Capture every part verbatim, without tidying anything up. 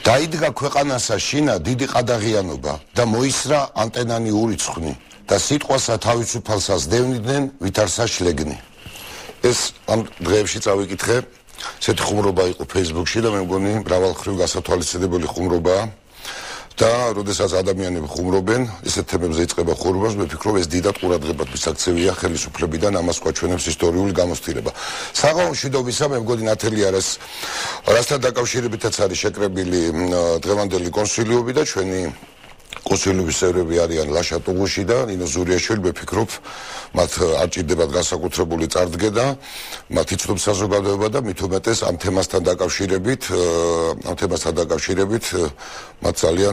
დაიდგა ქვეყანასა შინა დიდი ყადაღიანობა და მოისრა ანტენანი ურიცხვნი და სიტყვასა თავისუფალსას დევნიდნენ ვითარსა შლეგნი. ეს ამ დღეებში წავიკითხე, ესეთი ხუმრობა იყო Facebook-ში და მე მგონი მრავალმხრივ გასათვალისწინებელი ხუმრობაა. და როდესაც ადამიანები ხუმრობენ, ესეთ თემებზე იწყება ხუმრობა, მე ვფიქრობ ეს დიდად ყურადღებად მისაქცევია ხელისუფლებიდან ამას გვაჩვენებს ისტორიული გამოცდილება. საღამო მშვიდობისა, მე მგონი ნათელი არის რასთან დაკავშირებითაც არის შეკრებილი დღევანდელი კონსილიუმი და ჩვენი კონსილიუმის წევრები არიან ლაშა ტუღუში და ნინო ზურიაშვილი, მე ვფიქრობ, მათ არ ჭირდებათ განსაკუთრებული წარდგენა, მათ იცნობ საზოგადოება და მით უმეტეს ამ თემასთან დაკავშირებით, ამ თემასთან დაკავშირებით მათ ძალიან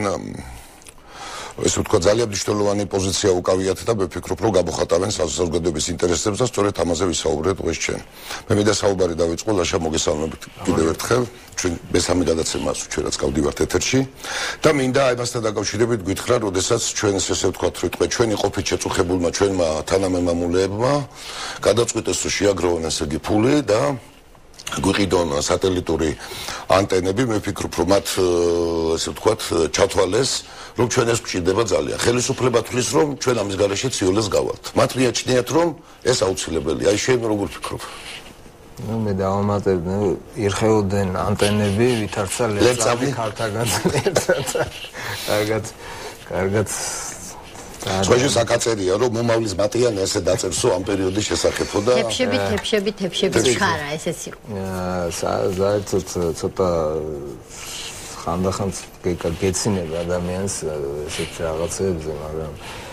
ესე ვთქვა, ძალიან მნიშვნელოვანი პოზიცია უკავიათ და მე ვფიქრობ, რომ გამოხატავენ საზოგადოების ინტერესებს და სწორედ ამაზე ვისაუბრეთ დღეს ჩვენ. მე მინდა საუბარი დავიწყო ლაშა მოგესალმებით კიდევ ერთხელ, ჩვენ მესამე გადაცემას ჩვენაც გავდივართ ეთერში და მინდა ამასთან დაკავშირებით გითხრა, როდესაც ჩვენ ესე ვთქვათ, რომ ჩვენი ყოფით შეწუხებულმა ჩვენმა თანამემამულეებმა გადაწყვიტეს, რომ შეაგროვონ ესე იგი ფული და გვიყიდონ სატელიტური ანტენები, მე ვფიქრობ, რომ მათ ესე ვთქვათ, ჩათვალეს, რომ ჩვენ ეს გვჭირდება ძალიან. ხელისუფლება თვლის, რომ ჩვენ ამის გარეშე ციოლეს გავალთ. მათ მიაჩნიათ, რომ ეს აუცილებელია. აი შენ როგორ ვფიქრობ? ну მე დავამატებ, ну ირხეოდნენ ანტენები, ვითარცა ლეწავი ქართაგან ერთად. კარგად, კარგად სხვაჟე საკაწერია, რომ მომავლის მატიანე ესე დაწერსო ამ პერიოდის შესახებო და თეფშები, თეფშები, თეფშები ხარა, ესეც იყო. აა, საერთოდ ცოტა ხანდახან გეცინება ადამიანს ესეთ რაღაცებზე, მაგრამ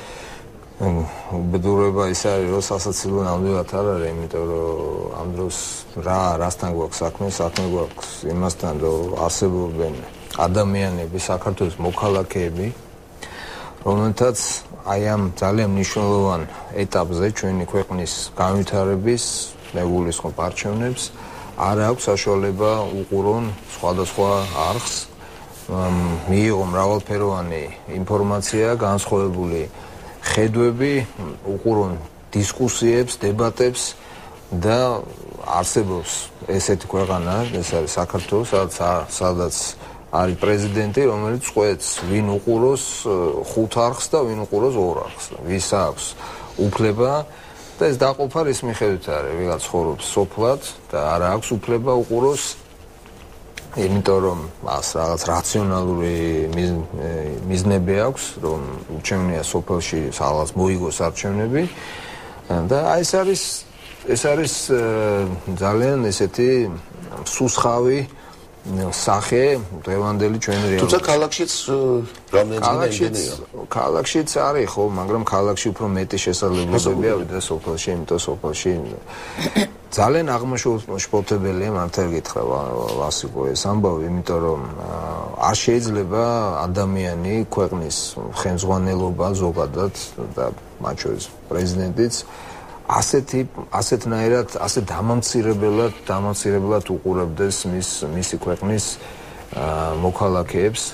უბედურება ის არის, რომ სასაცილო ნამდვილად არ არის, იმიტომ რომ ამ დროს რა რასთან გვაქვს საქმე, საქმე გვაქვს იმასთან, რომ არსებობენ ადამიანები, საქართველოს მოქალაქეები, რომელთაც აი ამ ძალიან მნიშვნელოვან ეტაპზე ჩვენი ქვეყნის განვითარების მეგულისხმობ არჩევნებს არ აქვს საშუალება უყურონ სხვადასხვა არხს, მიიღო მრავალფეროვანი ინფორმაცია, განსხვავებული ხედვები, უყურონ დისკუსიებს, დებატებს და არსებობს ესეთი ქვეყანა, ეს არის საქართველო, სადაც არის პრეზიდენტი, რომელიც ყვეთს, ვინ უყუროს ხუთ არხს და ვინ უყუროს ორ არხს, ვის აქვს უფლება და ეს დაყოფა რის მიხედვით არის, ვიღაც ცხოვრობს სოფლად და არ აქვს უფლება უყუროს, იმიტომ რომ მას რაღაც რაციონალური მიზნები აქვს, რომ უჩვენია სოფელში რაღაც მოიგოს არჩევნები და აი ეს არის ეს არის ძალიან ესეთი სუსხავი სახე დღევანდელი ჩვენი რეალობა. თუმცა ქალაქშიც რამდენიმე ქალაქშიც არის ხო, მაგრამ ქალაქში უფრო მეტი შესაძლებლობებია ვიდრე სოფელში, იმიტომ სოფელში ძალიან აღმაშფოთებელია მართლა გითხრა ვასიკო ეს ამბავი, იმიტომ რომ არ შეიძლება ადამიანი ქვეყნის ხელმძღვანელობა ზოგადად და მათ შორის პრეზიდენტიც ასეთი ასეთნაირად ასე დამამცირებლად დამამცირებლად უყურებდეს მის მისი ქვეყნის მოქალაქეებს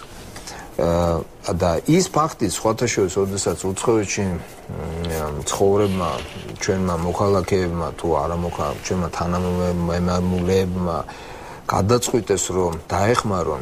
და ის ფაქტი სხვათა შორის, როდესაც უცხოეთში ცხოვრებმა ჩვენმა მოქალაქეებმა თუ არა მოქალაქეებმა, ჩვენმა თანამემამულეებმა გადაწყვიტეს, რომ დაეხმარონ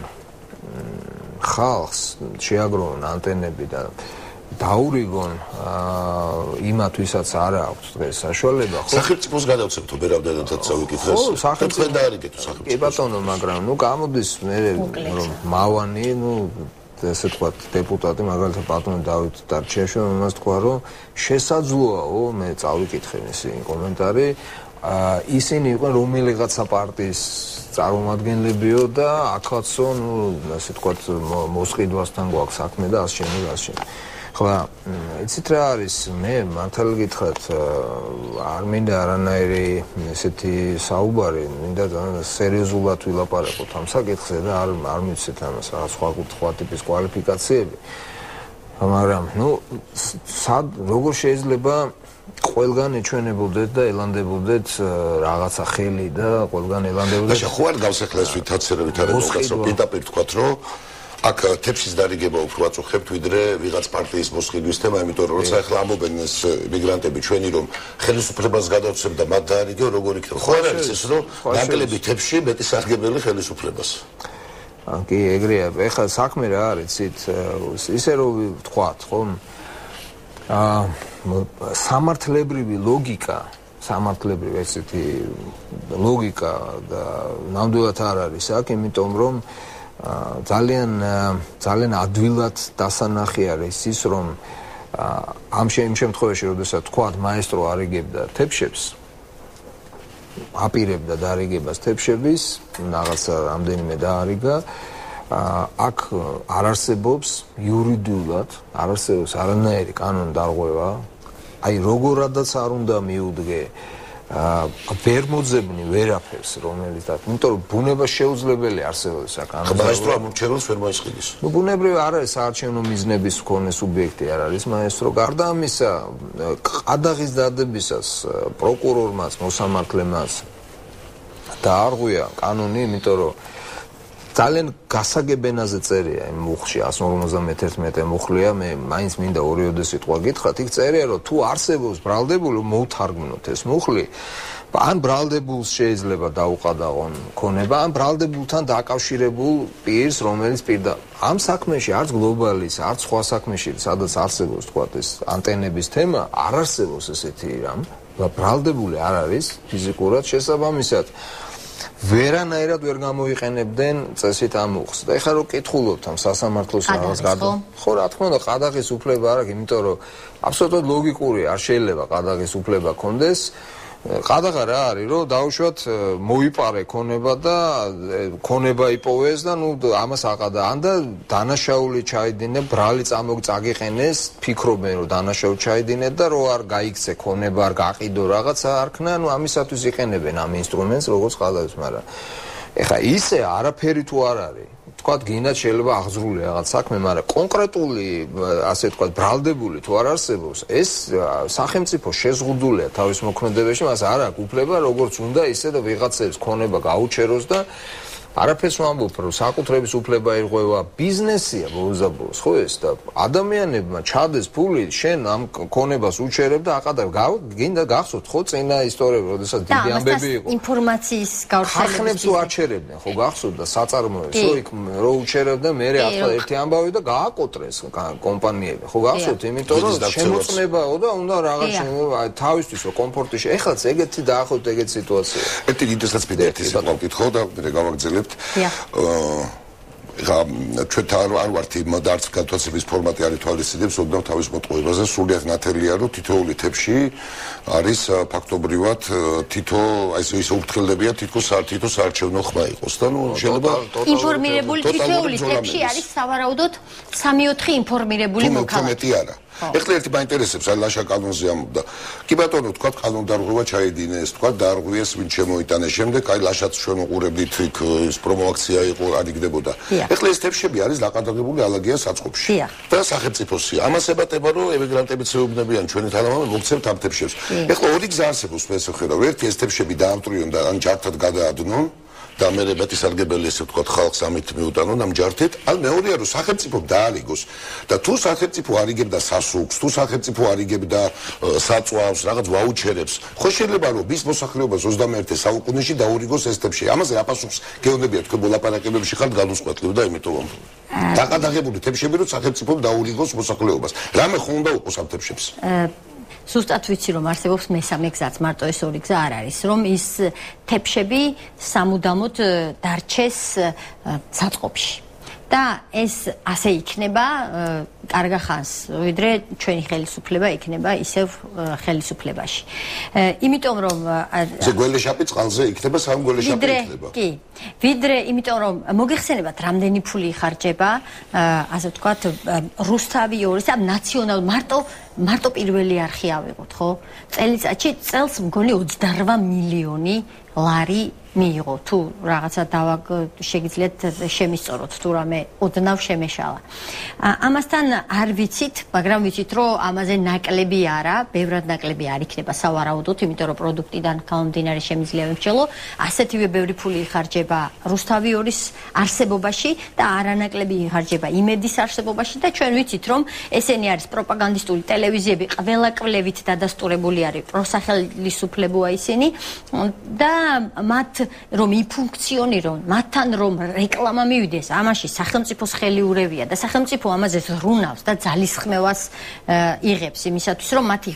ხალხს, შეაგროვონ ანტენები და დაურიგონ იმათვისაც არ აქვს დღეს საშუალება, ხო? სახელმწიფოს გადავცემთ ბერავდანაც წავიკითხეს. ხო, სახელმწიფო და არიგეთ სახელმწიფო. კი ბატონო, მაგრამ ნუ გამოდის მე რომ მავანი, ნუ ესე თქვა დეპუტატი, მაგალითად ბატონო დავით დარჩიაშვილი მას თქვა, რომ შესაძლოა, მე წავიკითხე მისი კომენტარი, ისინი იყვნენ რომელიღაცა პარტიის წარმომადგენლებიო და აქაცო, ნუ ასე თქვა მოსყიდვასთან გვაქვს საქმე და ასშენი და ასშენი. ხლა, იცით რა არის, მე მართალი გითხრათ, არ მინდა არანაირი ესეთი საუბარი, მინდა სერიოზულად ვილაპარაკოთ ამ საკითხზე და არ არ მიცეთ ამას რაღაც სხვა სხვა ტიპის კვალიფიკაციები. მაგრამ, ნუ, სად როგორ შეიძლება ყველგან ეჩვენებოდეთ და ელანდებოდეთ რაღაცა ხელი და ყველგან ელანდებოდეთ. ხო არ გავსეხლეს ვითაცერებით არა რაღაცა პირდაპირ თქვათ, რომ აქ თეფშის დარიგება უფრო აწუხებთ ვიდრე ვიღაც პარტიის მოსყიდვის თემა, იმიტომ რომ როცა ახლა ამბობენ ეს მიგრანტები ჩვენი რომ ხელისუფლებას გადავცემ და მათ დაარიგო, როგორ იქნება? ხო არ არის ეს რომ ნაკლები თეფში მეტი სარგებელი ხელისუფლებას. კი, ეგრეა. ეხლა საქმე რა არის, იცით, ისე რომ ვთქვათ, ხო? აა სამართლებრივი ლოგიკა, სამართლებრივი ესეთი ლოგიკა და ნამდვილად არ არის აქ, იმიტომ რომ ძალიან ძალიან ადვილად დასანახი არის ის, რომ ამ შემთხვევაში, როდესაც თქვათ, მაესტრო არიგებდა თეფშებს, აპირებდა დარიგებას თეფშების, რაღაცა რამდენიმე დაარიგა, აქ არ არსებობს იურიდიულად, არ არსებობს არანაირი კანონდარღვევა, აი როგორადაც არ უნდა მიუდგე ვერ მოძებნი ვერაფერს, რომელიც და იმიტომ რომ ბუნება შეუძლებელი არსებობს საკანონმდებლო. მაესტრო ამორჩეულს ვერ მოისყიდის. ნუ ბუნებრივი არ არის საარჩევნო მიზნების მქონე სუბიექტი არ არის მაესტრო. გარდა ამისა, ყადაღის დადებისას პროკურორმაც, მოსამართლემაც დაარღვია კანონი, იმიტომ რომ ძალიან გასაგებენაზე წერია იმ მუხლში one cinquanta-one მუხლია, მე მაინც მინდა ორიოდე სიტყვა გითხრათ, იქ წერია რომ თუ არსებობს ბრალდებული, მოვთარგმნოთ ეს მუხლი, ან ბრალდებულს შეიძლება დაუყადაღონ ქონება, ან ბრალდებულთან დაკავშირებულ პირს, რომელიც პირდა. ამ საქმეში არც გლობალის, არც სხვა საქმეში, სადაც არსებობს თქვა ეს ანტენების თემა, არ არსებობს ესეთი რამ, ბრალდებული არ არის ფიზიკურად შესაბამისად. ვერანაირად ვერ გამოიყენებდნენ წესით ამ უხს. და ეხლა რო კითხულობთ ამ სასამართლოს რაღაც გადო. ხო, რა თქმა უნდა, ყადაღის უფლება არ აქვს, იმიტომ რომ აბსოლუტურად ლოგიკურია, არ შეიძლება ყადაღის უფლება კონდეს. ყადაღა რა არის, რომ დაუშვათ მოიპარე ქონება და ქონება იპოვეს და ნუ ამას აყადა. ან და დანაშაული ჩაიდინე, ბრალი წამოგწაგიყენეს, ფიქრობენ რომ დანაშაული ჩაიდინეთ და რო არ გაიქცე ქონება, არ გაყიდო რაღაცა არქნა, ნუ ამისათვის იყენებენ ამ ინსტრუმენტს, როგორც ყადაღის, მაგრამ ეხა ისე არაფერი თუ არ არის. თქვათ, გინდათ შეიძლება აღძრული რაღაც საქმე, მაგრამ კონკრეტული, ასე თქვათ, ბრალდებული თუ არ არსებობს, ეს სახელმწიფო შეზღუდულია თავის მოქმედებაში, მას არ აქვს უფლება, როგორც უნდა ისე და ვიღაცებს ქონება გაუჩეროს და არაფერს ვამბობ, რომ საკუთრების უფლება ერღვევა ბიზნესია ბოლოს ხო ეს და ადამიანებმა ჩადეს ფული, შენ ამ ქონებას უჩერებ და აყადებ, გინდა გახსოვთ ხო წინა ისტორიები, როდესაც დიდი ამბები იყო. ინფორმაციის გავრცელების ხახნებს უარჩერებდნენ, ხო გახსოვთ და საწარმოებს, რო იქ რო უჩერებდნენ, მე ახლა ერთი ამბავი და გააკოტრეს კომპანიები, ხო გახსოვთ, იმიტომ რომ შემოწმებაო და უნდა რაღაც თავისთვის რო კომფორტი შე. ეხლაც ეგეთი დაახოთ ეგეთი სიტუაცია. ერთი ინტერესად მინდა ერთი სიტყვა ვკითხო და მე გავაგრძელებ. ხა ჩვენ არ ვართ იმ დარც გათვალისწინების ფორმატი არის თვალისწინებს ოდნავ თავის მოტყუებაზე სრულიად ნათელია რომ თითოეული თეფში არის ფაქტობრივად თითო აი ეს ურთიერთობებია თითქოს თითო საარჩევნო ხმა იყოს და ნუ შეიძლება ინფორმირებული თითოეული თეფში არის სავარაუდოდ სამი ოთხი ინფორმირებული მოქალაქე. არა. ეხლა ერთი მაინტერესებს აი ლაშა კანონზე ამბობდა. კი ბატონო, თქვა კანონდარღვევა ჩაიდინეს, თქვა დაარღვიეს ვინ შემოიტანეს. შემდეგ აი ლაშაც ჩვენ უყურებდით იქ ის პრომოაქცია იყო, არიგდებოდა. ეხლა ეს თეფშები არის ლაკადაღებული ალაგია საწყობში. და სახელმწიფოსია. ამას ებატება რომ ემიგრანტებიც ეუბნებიან ჩვენი თანამამები მოგცემთ ამ თეფშებს. ეხლა ორი გზა არსებობს მე ესე ვხედავ. ერთი ეს თეფშები დაამტვრიონ და ან ჯართად გადაადნონ. და მე მეტი სარგებელი ესე ვთქვათ ხალხს ამით მიუტანონ ამ ჯართით, ან მეორეა რომ სახელმწიფო დაალიგოს და თუ სახელმწიფო არიგებდა სასუქს, თუ სახელმწიფო არიგებდა საწვავს, რაღაც ვაუჩერებს, ხო შეიძლება რომ ის მოსახლეობას ოცდამეერთე საუკუნეში დაურიგოს ეს თეფში. ამაზე აპასუხს გეუბნებია თქვენ მოლაპარაკებებში ხართ განუსხვავებთ და იმიტომ დაკადაღებული თეფშები რომ სახელმწიფო დაურიგოს მოსახლეობას. რამე ხო უნდა უყოს ამ თეფშებს? ზუსტად ვიცი რომ არსებობს მესამე გზაც, მარტო ეს ორი გზა არ არის, რომ ის თეფშები სამუდამოდ დარჩეს საწყობში. და ეს ასე იქნება კარგა ხანს, ვიდრე ჩვენი ხელისუფლება იქნება ისევ ხელისუფლებაში. იმიტომ რომ ეს გველეშაპი წყალზე იქნება, სამ გველეშაპი იქნება. კი. ვიდრე იმიტომ რომ მოგეხსენებათ რამდენი ფული იხარჯება, ასე ვთქვათ, რუსთავი ორის ამ ნაციონალ მარტო მარტო პირველი არხი ავიღოთ, ხო? წელიწადში წელს მგონი ოცდარვა მილიონი ლარი მიიღო თუ რაღაცა დავაგ შეგიძლიათ შემისწოროთ თუ რამე ოდნავ შემეშალა. ამასთან არ ვიცით, მაგრამ ვიცით რომ ამაზე ნაკლები არა, ბევრად ნაკლები არ იქნება სავარაუდოდ, იმიტომ რომ პროდუქტიდან გამომდინარე შემიძლია ვემსჯელო, ასეთივე ბევრი ფული იხარჯება რუსთავი ორის არსებობაში და არანაკლები იხარჯება იმედის არსებობაში და ჩვენ ვიცით რომ ესენი არის პროპაგანდისტული ტელევიზიები, ყველა კვლევით დადასტურებული არის პროსახელისუფლებოა ისინი და მათ რომ იფუნქციონირონ, მათთან რომ რეკლამა მივიდეს, ამაში სახელმწიფოს ხელი ურევია და სახელმწიფო ამაზე ზრუნავს და ძალისხმევას იღებს იმისათვის, რომ მათ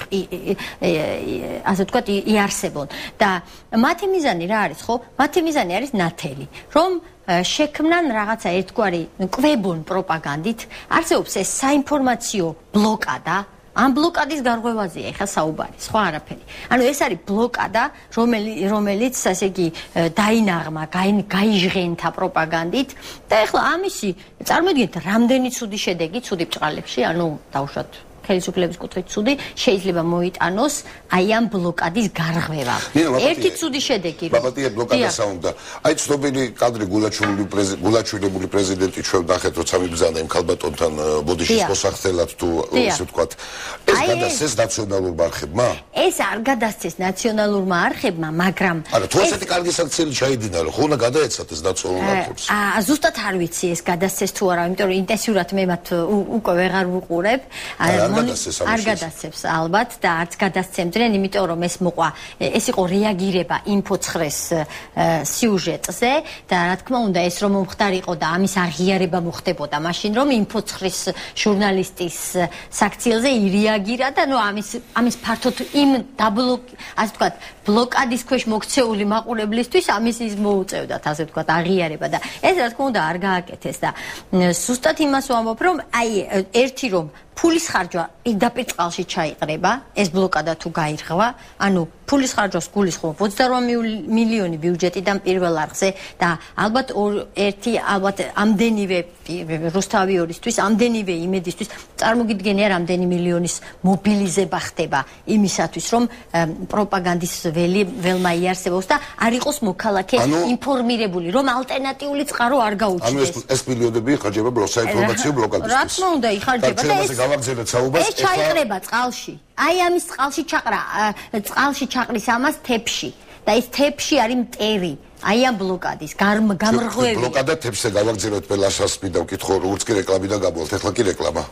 ასე ვთქვათ იარსებონ. და მათი მიზანი რა არის, ხო? მათი მიზანი არის ნათელი, რომ შექმნან რაღაცა ერთგვარი კვებონ პროპაგანდით, არსებობს ეს საინფორმაციო ბლოკადა, ამ ბლოკადის გარღვევაზეა ეხლა საუბარი, სხვა არაფერი. ანუ ეს არის ბლოკადა, რომელიც ასე იგი დაინაღმა, გაიჟღენთა პროპაგანდით და ეხლა ამისი წარმოიდგინეთ, რამდენი ცუდი შედეგი ცუდი ბრჭყალებში, ანუ დავუშვათ ხელისუფლების კუთხით ცუდი შეიძლება მოიტანოს აი ამ ბლოკადის გარღვევა. ერთი ცუდი შედეგი რომ ბაბატია ბლოკადა საუნდა. აი ცნობილი კადრი გულაჩვილებული პრეზიდენტი ჩვენ ნახეთ, როცა მიბრძანა იმ ქალბატონთან ბოდიშის მოსახდელად თუ ისე ვთქვათ. ეს გადასცეს ნაციონალურმა არხებმა? ეს არ გადასცეს ნაციონალურმა არხებმა, მაგრამ არა, თუ ესეთი კარგი საქციელი ჩაიდინა, ხო უნდა გადაეცათ ეს ნაციონალურ არხებს? აა ზუსტად არ ვიცი ეს გადასცეს თუ არა, იმიტომ რომ ინტენსიურად მე მათ უკვე ვეღარ ვუყურებ. არ გადასცემს ალბათ და არც გადასცემდნენ, იმიტომ რომ ეს მოყვა, ეს იყო რეაგირება ინფოცხრეს სიუჟეტზე და რა თქმა უნდა ეს რომ მომხდარიყო და ამის აღიარება მოხდებოდა მაშინ რომ ინფოცხრეს ჟურნალისტის საქციელზე ირეაგირა და ნუ ამის ამის ფართოდ იმ დაბლოკ ასე ვთქვათ ბლოკადის ქვეშ მოქცეული მაყურებლისთვის ამის ის მოუწევდათ ასე ვთქვათ აღიარება და ეს რა თქმა უნდა არ გააკეთეს და ზუსტად იმას ვამბობ რომ აი ერთი რომ ფულის ხარჯვა პირდაპირ წყალში ჩაიყრება, ეს ბლოკადა თუ გაირღვა, ანუ ფულის ხარჯვას გულისხმობ ოცდაორ მილიონი ბიუჯეტიდან პირველ არხზე და ალბათ ერთი ალბათ ამდენივე რუსთავიორისთვის, ამდენივე იმედისთვის წარმოგიდგენია რამდენი მილიონის მობილიზება ხდება იმისათვის, რომ პროპაგანდის ველი ველმა იარსებოს და არ იყოს მოქალაქე ინფორმირებული, რომ ალტერნატიული წყარო არ გაუჩნდეს. ანუ ეს მილიონები იხარჯება საინფორმაციო ბლოკადისთვის. რა თქმა უნდა იხარჯება და ეს ეს ჩაიყრება წყალში. აი ამის წყალში ჩაყრა, წყალში ჩაყრის ამას თეფში და ეს თეფში არის მტერი. აი ამ ბლოკადის გამრღვევი. ბლოკადა თეფშზე გავაგზავნოთ ბელაშას მინდა ვკითხო, როგორც კი რეკლამიდან გამოვთ, ახლა კი რეკლამა.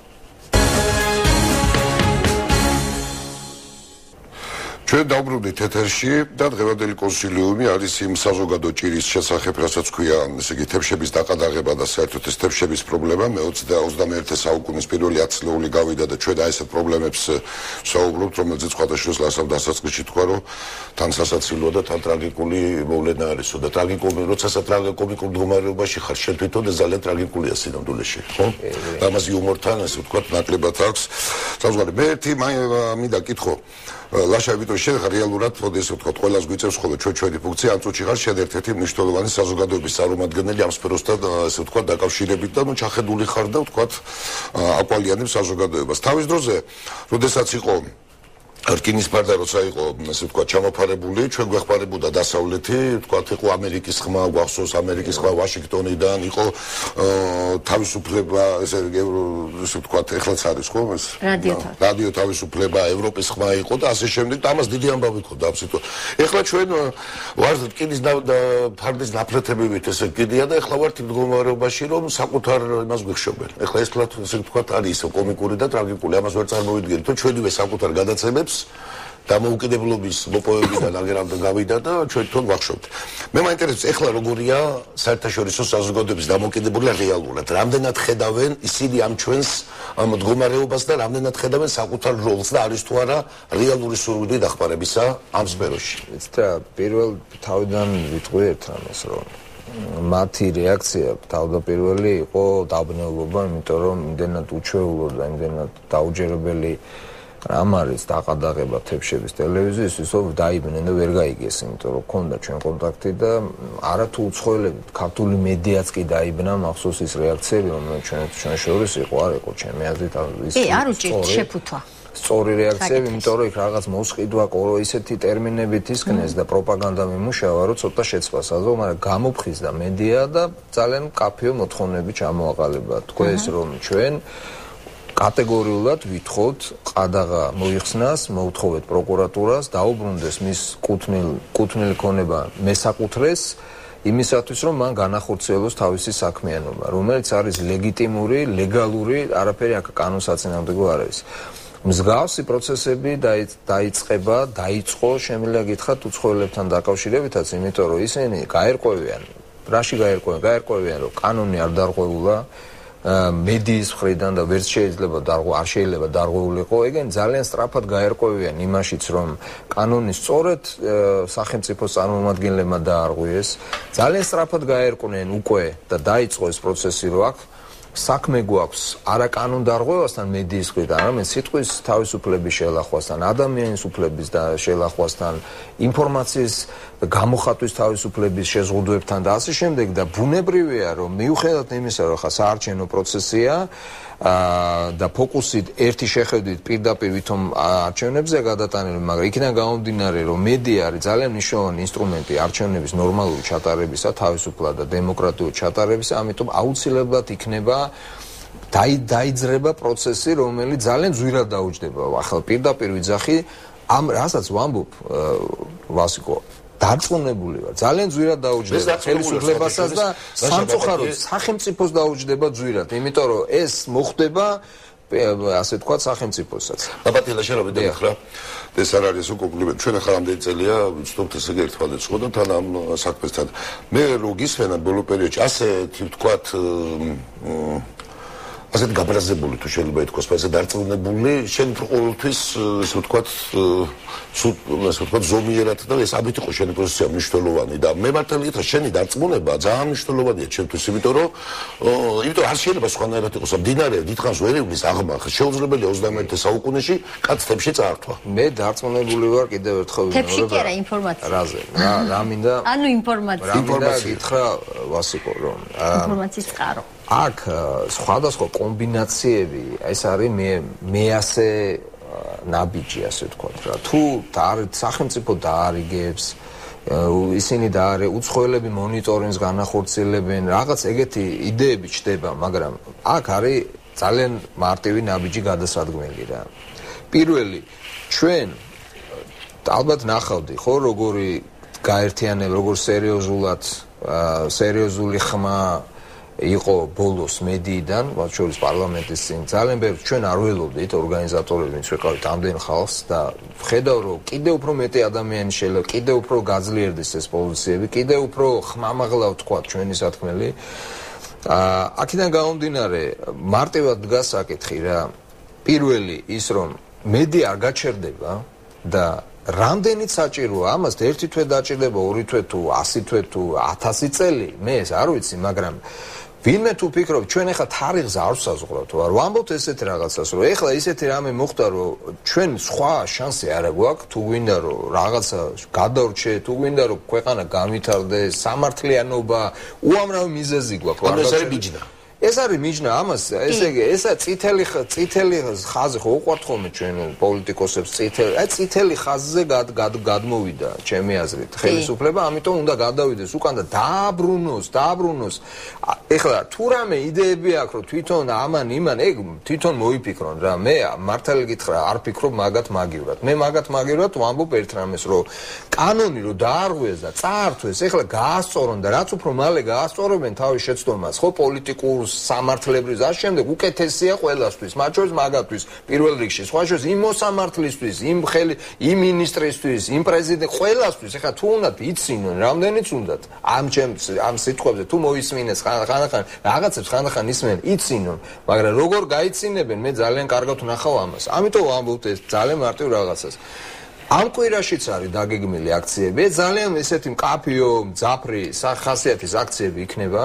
ჩვენ დავბრუნდით ეთერში და დღევანდელი კონსილიუმი არის იმ საზოგადო ჭირის შესახებ, რასაც ქვია, ესე იგი, თეფშების დაყადაღება და საერთოდ ეს თეფშების პრობლემა მე ოცდამეერთე საუკუნის პირველი ათი წლეული გავიდა და ჩვენ აი ესეთ პრობლემებს საუბრობთ, რომელზეც სხვადასხვა ასამ დასაწყისში თქვა, რომ თან სასაცილოა და თან ტრაგიკული მოვლენა არისო და ტრაგიკული, როცა ტრაგიკომიკურ მდგომარეობაში ხარ, შენ თვითონ და ძალიან ტრაგიკულია სინამდვილეში, ხო? ამას იუმორთან, ასე ვთქვათ, ნაკლებად აქვს. საზღვარი, მე ერთი მინდა კითხო ლაშა ვიტო შეხარ რეალურად ფოდეს ვთქვათ ყველას გვიწევს ხოლმე ჩვენ ჩვენი ფუნქცია ამ წუთში ხარ შენ ერთ-ერთი მნიშვნელოვანი საზოგადოების წარმომადგენელი ამ სფეროსთან ასე ვთქვათ დაკავშირებით და ნუ ჩახედული ხარ და ვთქვათ აკვალიანებს საზოგადოებას თავის დროზე როდესაც იყო რკინის ფარდა როცა იყო ასე ვთქვათ ჩამოფარებული ჩვენ გვეხმარებოდა დასავლეთი ვთქვათ იყო ამერიკის ხმა გვახსოვს ამერიკის ხმა ვაშინგტონიდან იყო თავისუფლება ესე ესე ვთქვათ ეხლაც არის ხო ეს რადიო თავისუფლება ევროპის ხმა იყო და ასე შემდეგ და ამას დიდი ამბავი ჰქონდა აბსოლუტურად ეხლა ჩვენ ვართ რკინის ფარდის ნაფრეთებივით ესე კიდია და ეხლა ვართ მდგომარეობაში რომ საკუთარ იმას გვიხშობენ ეხლა ეს თქო ესე ვთქვათ არის ისე კომიკური და ტრაგიკული ამას ვერ წარმოვიდგენთ თუ ჩვენივე საკუთარ გადაცემებს დამოუკიდებლობის მოპოვებიდან აგერამდე გავიდა და ჩვენ თვითონ ვახშობთ. მე მაინტერესებს ეხლა როგორია საერთაშორისო საზოგადოების დამოუკიდებლობა რეალურად. რამდენად ხედავენ ისინი ამ ჩვენს მდგომარეობას და რამდენად ხედავენ საკუთარ როლს და არის თუ არა რეალური სურვილი დახმარებისა ამ სფეროში. იცით რა, პირველ თავიდან ვიტყვი ერთ რამეს რომ მათი რეაქცია თავდაპირველი იყო დაბრუნებულობა, იმიტომ რომ იმდენად უჩვეულო და იმდენად დაუჯერებელი რამ არის დაყადაღება თეფშების ტელევიზიის, რომ დაიბნენ და ვერ გაიგეს, იმიტომ რომ ქონდა ჩვენ კონტაქტი და არათუ უცხოელები, ქართული მედიაც კი დაიბნა, მახსოვს ის რეაქციები, რომელიც ჩვენ ჩვენ შორის იყო, არ იყო ჩემი აზრით ის. კი, არ უჭირთ შეფუთვა. სწორი რეაქციები, იმიტომ რომ იქ რაღაც მოსყიდვა, ყორო ისეთი ტერმინებით ისკნეს და პროპაგანდა მიმუშავა, რომ ცოტა შეცვლასაზო, მაგრამ გამოფხიზდა მედია და ძალიან კაფეო მოთხოვნები ჩამოაყალიბა. თქვა ეს რომ ჩვენ კატეგორიულად ვითხოვთ ყადაღა მოიხსნას, მოუთხოვეთ პროკურატურას, დაუბრუნდეს მის კუთვნილ კუთვნილი ქონება მესაკუთრეს იმისათვის, რომ მან განახორციელოს თავისი საქმიანობა, რომელიც არის ლეგიტიმური, ლეგალური, არაფერი აქ კანონსაწინააღმდეგო არ არის. მსგავსი პროცესები დაიწყება, დაიწყო, შემიძლია გითხრათ უცხოელებთან დაკავშირებითაც, იმიტომ რომ ისინი გაერკვევიან, რაში გაერკვევიან, გაერკვევიან, რომ კანონი არ დარღვეულა, მედიის მხრიდან და ვერც შეიძლება დარღვე, არ შეიძლება დარღვეულიყო, ეგენ ძალიან სწრაფად გაერკვევიან იმაშიც, რომ კანონი სწორედ სახელმწიფოს წარმომადგენლებმა დაარღვიეს, ძალიან სწრაფად გაერკვნენ უკვე და დაიწყო ეს პროცესი, რომ აქ საქმე გვაქვს არა კანონდარღვევასთან მედიის მხრიდან, არამედ სიტყვის თავისუფლების შელახვასთან, ადამიანის უფლების და შელახვასთან, ინფორმაციის გამოხატვის თავისუფლების შეზღუდვებთან და ასე შემდეგ და ბუნებრივია, რომ მიუხედავად იმისა, რომ ხა საარჩევნო პროცესია და ფოკუსით ერთი შეხედვით პირდაპირ ვითომ არჩევნებზე გადატანილი, მაგრამ იქიდან გამომდინარე, რომ მედია არის ძალიან მნიშვნელოვანი ინსტრუმენტი არჩევნების ნორმალური ჩატარებისა, თავისუფლად და დემოკრატიულად ჩატარებისა, ამიტომ აუცილებლად იქნება დაიძრება პროცესი, რომელიც ძალიან ძვირად დაუჯდება. ახლა პირდაპირ ვიძახი ამ რასაც ვამბობ, ვასიკო, დარწმუნებული ვარ, ძალიან ძვირად დაუჯდება ხელისუფლებასაც და სამწუხაროდ სახელმწიფოს დაუჯდება ძვირად, იმიტომ რომ ეს მოხდება ასე ვთქვათ სახელმწიფოსაც. აბატილა შენობა დაგხრა. ეს არ არის უკომპლიმენტი. ჩვენ ახლა რამდენი წელია ვცდილობთ ესე ერთმანეთს ხო და თან ამ საქმესთან. მე რო გისვენად ბოლო პერიოდში ასეთი ვთქვათ ასეთ გაბრაზებული თუ შეიძლება ითქვას, ასე დარწმუნებული, შენ ყოველთვის ესე ვთქვათ სულ ასე ვთქვათ ზომიერად და ეს ამით იყო შენი პოზიცია მნიშვნელოვანი და მე მართალი გითხრა შენი დარწმუნება ძალიან მნიშვნელოვანია ჩემთვის, იმიტომ რომ იმიტომ არ შეიძლება სხვანაირად იყოს. მდინარე დიდხანს ვერ ივლის აღმახ, შეუძლებელია ოცდამეერთე საუკუნეში კაც თებში წაართვა. მე დარწმუნებული ვარ კიდევ ერთხელ თებში კი არა ინფორმაცია. რაზე? რა რა მინდა? ანუ ინფორმაცია. ინფორმაცია გითხრა ვასიკო რომ ინფორმაციის წყარო. აქ სხვადასხვა კომბინაციები, ეს არის მე მე ასე ნაბიჯი, ასე ვთქვათ რა. თუ სახელმწიფო დაარიგებს, ისინი დაარე უცხოელები მონიტორინგს განახორციელებენ, რაღაც ეგეთი იდეები ჩდება, მაგრამ აქ არის ძალიან მარტივი ნაბიჯი გადასადგმელი რა. პირველი, ჩვენ ალბათ ნახავდი, ხო, როგორი გაერთიანება, როგორ სერიოზულად, სერიოზული ხმა იყო ბოლოს მედიიდან, მათ შორის პარლამენტის წინ. ძალიან ბევრი ჩვენ არ ველოდით ორგანიზატორები, ვინც ვიყავით ამდენ ხალხს და ვხედავ, რომ კიდევ უფრო მეტი ადამიანი შეიძლება, კიდევ უფრო გაძლიერდეს ეს პოზიციები, კიდევ უფრო ხმამაღლა ვთქვათ ჩვენი სათქმელი. აქედან გამომდინარე, მარტივად დგას საკითხი რა. პირველი ის, რომ მედია არ გაჩერდება და რამდენიც საჭიროა, ამას ერთი თვე დაჭირდება, ორი თვე თუ ასი თვე თუ ათასი წელი, მე ეს არ ვიცი, მაგრამ ვინმე თუ ფიქრობ, ჩვენ ახლა თარიღს არ ვსაზღვრავთ, არ ვამბობთ ესეთ რაღაცას, რომ ახლა ისეთი რამე მოხდა, რომ ჩვენ სხვა შანსი არ გვაქვს, თუ გვინდა რომ რაღაცა გადავრჩე, თუ გვინდა რომ ქვეყანა გავითარდეს, სამართლიანობა, უამრავი მიზეზი გვაქვს, რომ ეს არის ბიჯნა. ეს არის მიჯნა ამას, ესე იგი, ესა წითელი წითელი ხაზი ხო უყვართ ხოლმე ჩვენ პოლიტიკოსებს წითელი, აი წითელი ხაზზე გადმოვიდა ჩემი აზრით ხელისუფლება, ამიტომ უნდა გადავიდეს უკან და დააბრუნოს, დააბრუნოს. ეხლა თუ რამე იდეები აქვს, რომ თვითონ ამან იმან, ეგ თვითონ მოიფიქრონ რა, მე მართალი გითხრა, არ ფიქრობ მაგათ მაგივრად. მე მაგათ მაგივრად ვამბობ ერთ რამეს, რომ კანონი რომ დაარღვიეს და წაართვეს, ეხლა გაასწორონ და რაც უფრო მალე გაასწორებენ თავის შეცდომას, ხო პოლიტიკურ სამართლებრივ და შემდეგ უკეთესია ყველასთვის, მათ შორის მაგათთვის პირველ რიგში, სხვა შორის იმ მოსამართლისთვის, იმ ხელი, იმ მინისტრისთვის, იმ პრეზიდენტ ყველასთვის, ეხლა თუ უნდათ იცინონ, რამდენიც უნდათ ამ ჩემს ამ სიტყვებზე თუ მოისმინეს ხანახან, რაღაცებს ხანახან ისმენ, იცინონ, მაგრამ როგორ გაიცინებენ, მე ძალიან კარგად ვნახავ ამას. ამიტომ ვამბობთ ეს ძალიან მარტივ რაღაცას. ამ კვირაშიც არის დაგეგმილი აქციები, ძალიან ესეთი მკაფიო, მძაფრი ხასიათის აქციები იქნება.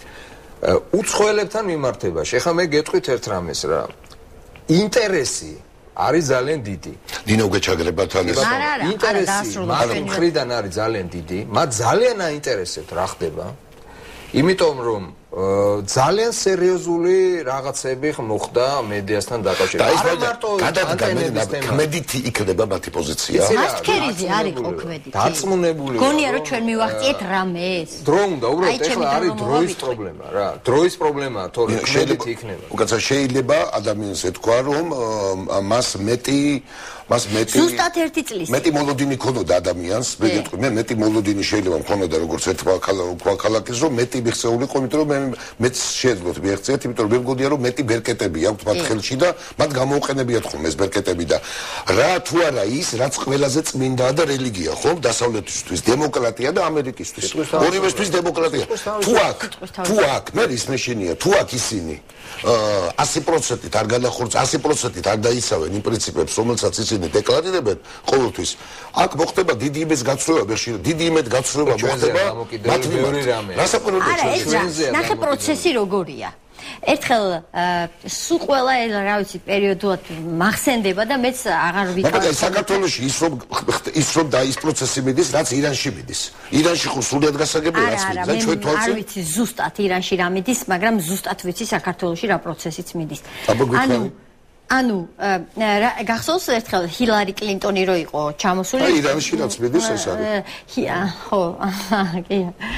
უცხოელებთან მიმართებაში. ეხლა მე გეტყვით ერთ რამეს რა. ინტერესი არის ძალიან დიდი. დინო გეჩაგრებათან ეს ინტერესი მაგრამ მხრიდან არის ძალიან დიდი. მათ ძალიან აინტერესებთ რა ხდება. იმიტომ რომ ძალიან სერიოზული რაღაცები მოხდა მედიასთან დაკავშირებით. არა მარტო კმედითი იქნება მათი პოზიცია. მას ქერიზე არ იყო ქმედითი. დარწმუნებული ვარ. გონია რომ ჩვენ მივახციეთ რამეს. დრო უნდა, უბრალოდ ეხლა არის დროის პრობლემა რა. დროის პრობლემაა, თორე ქმედითი იქნება. უკაცრავ შეიძლება ადამიანს ეთქვა რომ მას მეტი მას მეტი ზუსტად ერთი წლის მეტი მოლოდინი ქონოდა ადამიანს, მე გეტყვი, მე მეტი მოლოდინი შეიძლება მქონოდა როგორც ერთმა ქალაქის რომ მეტი მიღწეულიყო, იმიტომ რომ მე მეც შეეძლოთ მიაღწიათ, იმიტომ რომ მე მგონია რომ მეტი ბერკეტები აქვთ მათ ხელში და მათ გამოუყენებიათ ხოლმე ეს ბერკეტები და რა თუ არა ის, რაც ყველაზე წმინდაა და რელიგია, ხო? დასავლეთისთვის დემოკრატია და ამერიკისთვის. ორივესთვის დემოკრატია. თუ აქ, თუ აქ, მე ის მეშინია, თუ აქ ისინი ასი პროცენტით არ გადახორცს, ასი პროცენტით არ დაიცავენ იმ პრინციპებს, რომელსაც ისინი დეკლარირებენ ყოველთვის. აქ მოხდება დიდი იმის გაცვლება, ხშირად დიდი იმით გაცვლება მოხდება. მათ მიმართ. რასაკვირველია ჩვენზე. ნახე პროცესი როგორია. ერთხელ სულ ყველა რა ვიცი პერიოდულად მახსენდება და მეც აღარ ვიტყვი. მაგრამ საქართველოში ის რომ ის რომ და ის პროცესი მიდის, რაც ირანში მიდის. ირანში ხო სულად გასაგებია რაც მიდის, და ჩვენ თვალში. არ ვიცი ზუსტად ირანში რა მიდის, მაგრამ ზუსტად ვიცი საქართველოში რა პროცესიც მიდის. ანუ ანუ გახსოვს ერთხელ ჰილარი კლინტონი რო იყო ჩამოსული? აი ირანში რაც მიდის ეს არის. ხო, კი.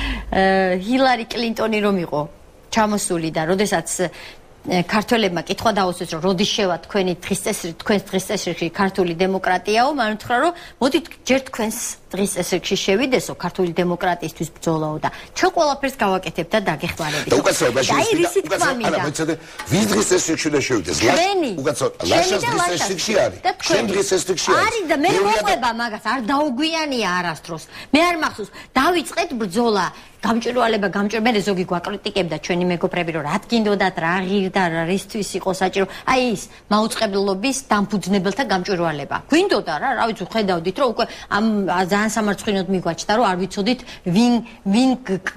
ჰილარი კლინტონი რომ იყო ჩამოსული და როდესაც ქართველებმა კითხვა დაუსვეს რომ როდის შევა თქვენი დღის წესრი თქვენს დღის წესრიგში ქართული დემოკრატიაო მან უთხრა რომ მოდით ჯერ თქვენს დღის წესრიგში შევიდესო ქართული დემოკრატიისთვის ბრძოლაო და ჩვენ ყველაფერს გავაკეთებთ და დაგეხმარებით. და უკაცრავად აი რისით ყვამიდა. არა მეცადე ვის დღის წესრიგში და შევიდეს? უკაცრავად ლაშას დღის წესრიგში არის. ჩვენ დღის წესრიგში არის. არის და მე მოყვება მაგას არ დაუგვიანია არასდროს. მე არ მახსოვს დავიწყეთ ბრძოლა გამჭვირვალება გამჭვირვალება ზოგი გვაკრიტიკებდა ჩვენი მეგობრები რომ რა გინდოდათ რა ღირდა რა რისთვის იყო საჭირო აი ის მაუწყებლობის დამფუძნებელთა გამჭვირვალება გვინდოდა რა რა ვიცი ხედავდით რომ უკვე ამ ძალიან სამარცხვინოდ მიგვაჩნდა რომ არ ვიცოდით ვინ ვინ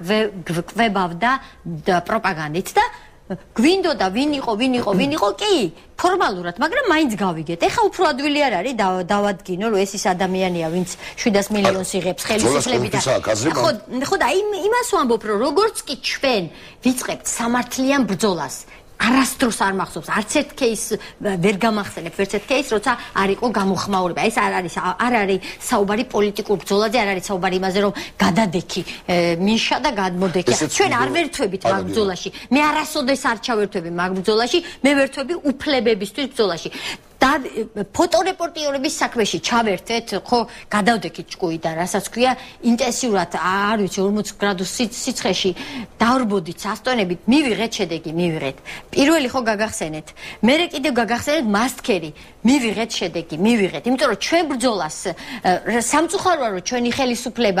გვკვებავდა პროპაგანდით და გვინდოდა ვინ იყო ვინ იყო ვინ იყო კი ფორმალურად მაგრამ მაინც გავიგეთ ეხა უფრო ადვილი არ არის დავადგინო რომ ეს ის ადამიანია ვინც შვიდას მილიონს იღებს ხელისუფლებით ხო ხო და იმას ვამბობ რომ როგორც კი ჩვენ ვიწყებთ სამართლიან ბრძოლას არასდროს არ მახსოვს არც ერთ кейს ვერ გამახსენებ ვერც ერთ кейს როცა არ იყო გამოხმაურება ეს არ არის არ არის საუბარი პოლიტიკურ ბრძოლაზე არ არის საუბარი იმაზე რომ გადადექი მინშა და გადმოდექი ჩვენ არ ვერთვებით მაგ ბრძოლაში მე არასოდეს არ ჩავერთვები მაგ ბრძოლაში მე ვერთვები უფლებებისთვის ბრძოლაში და ფოტორეპორტიორების საქმეში ჩავერთეთ ხო გადავდექით ჭკუიდან რასაც ქვია ინტენსიურად არ ვიცი ორმოც გრადუს სიცხეში დავრბოდით სასტონებით მივიღეთ შედეგი მივიღეთ პირველი ხო გაგახსენეთ მერე კიდევ გაგახსენეთ მასტკერი მივიღეთ შედეგი მივიღეთ იმიტომ რომ ჩვენ ბრძოლას სამწუხაროა რომ ჩვენი ხელისუფლება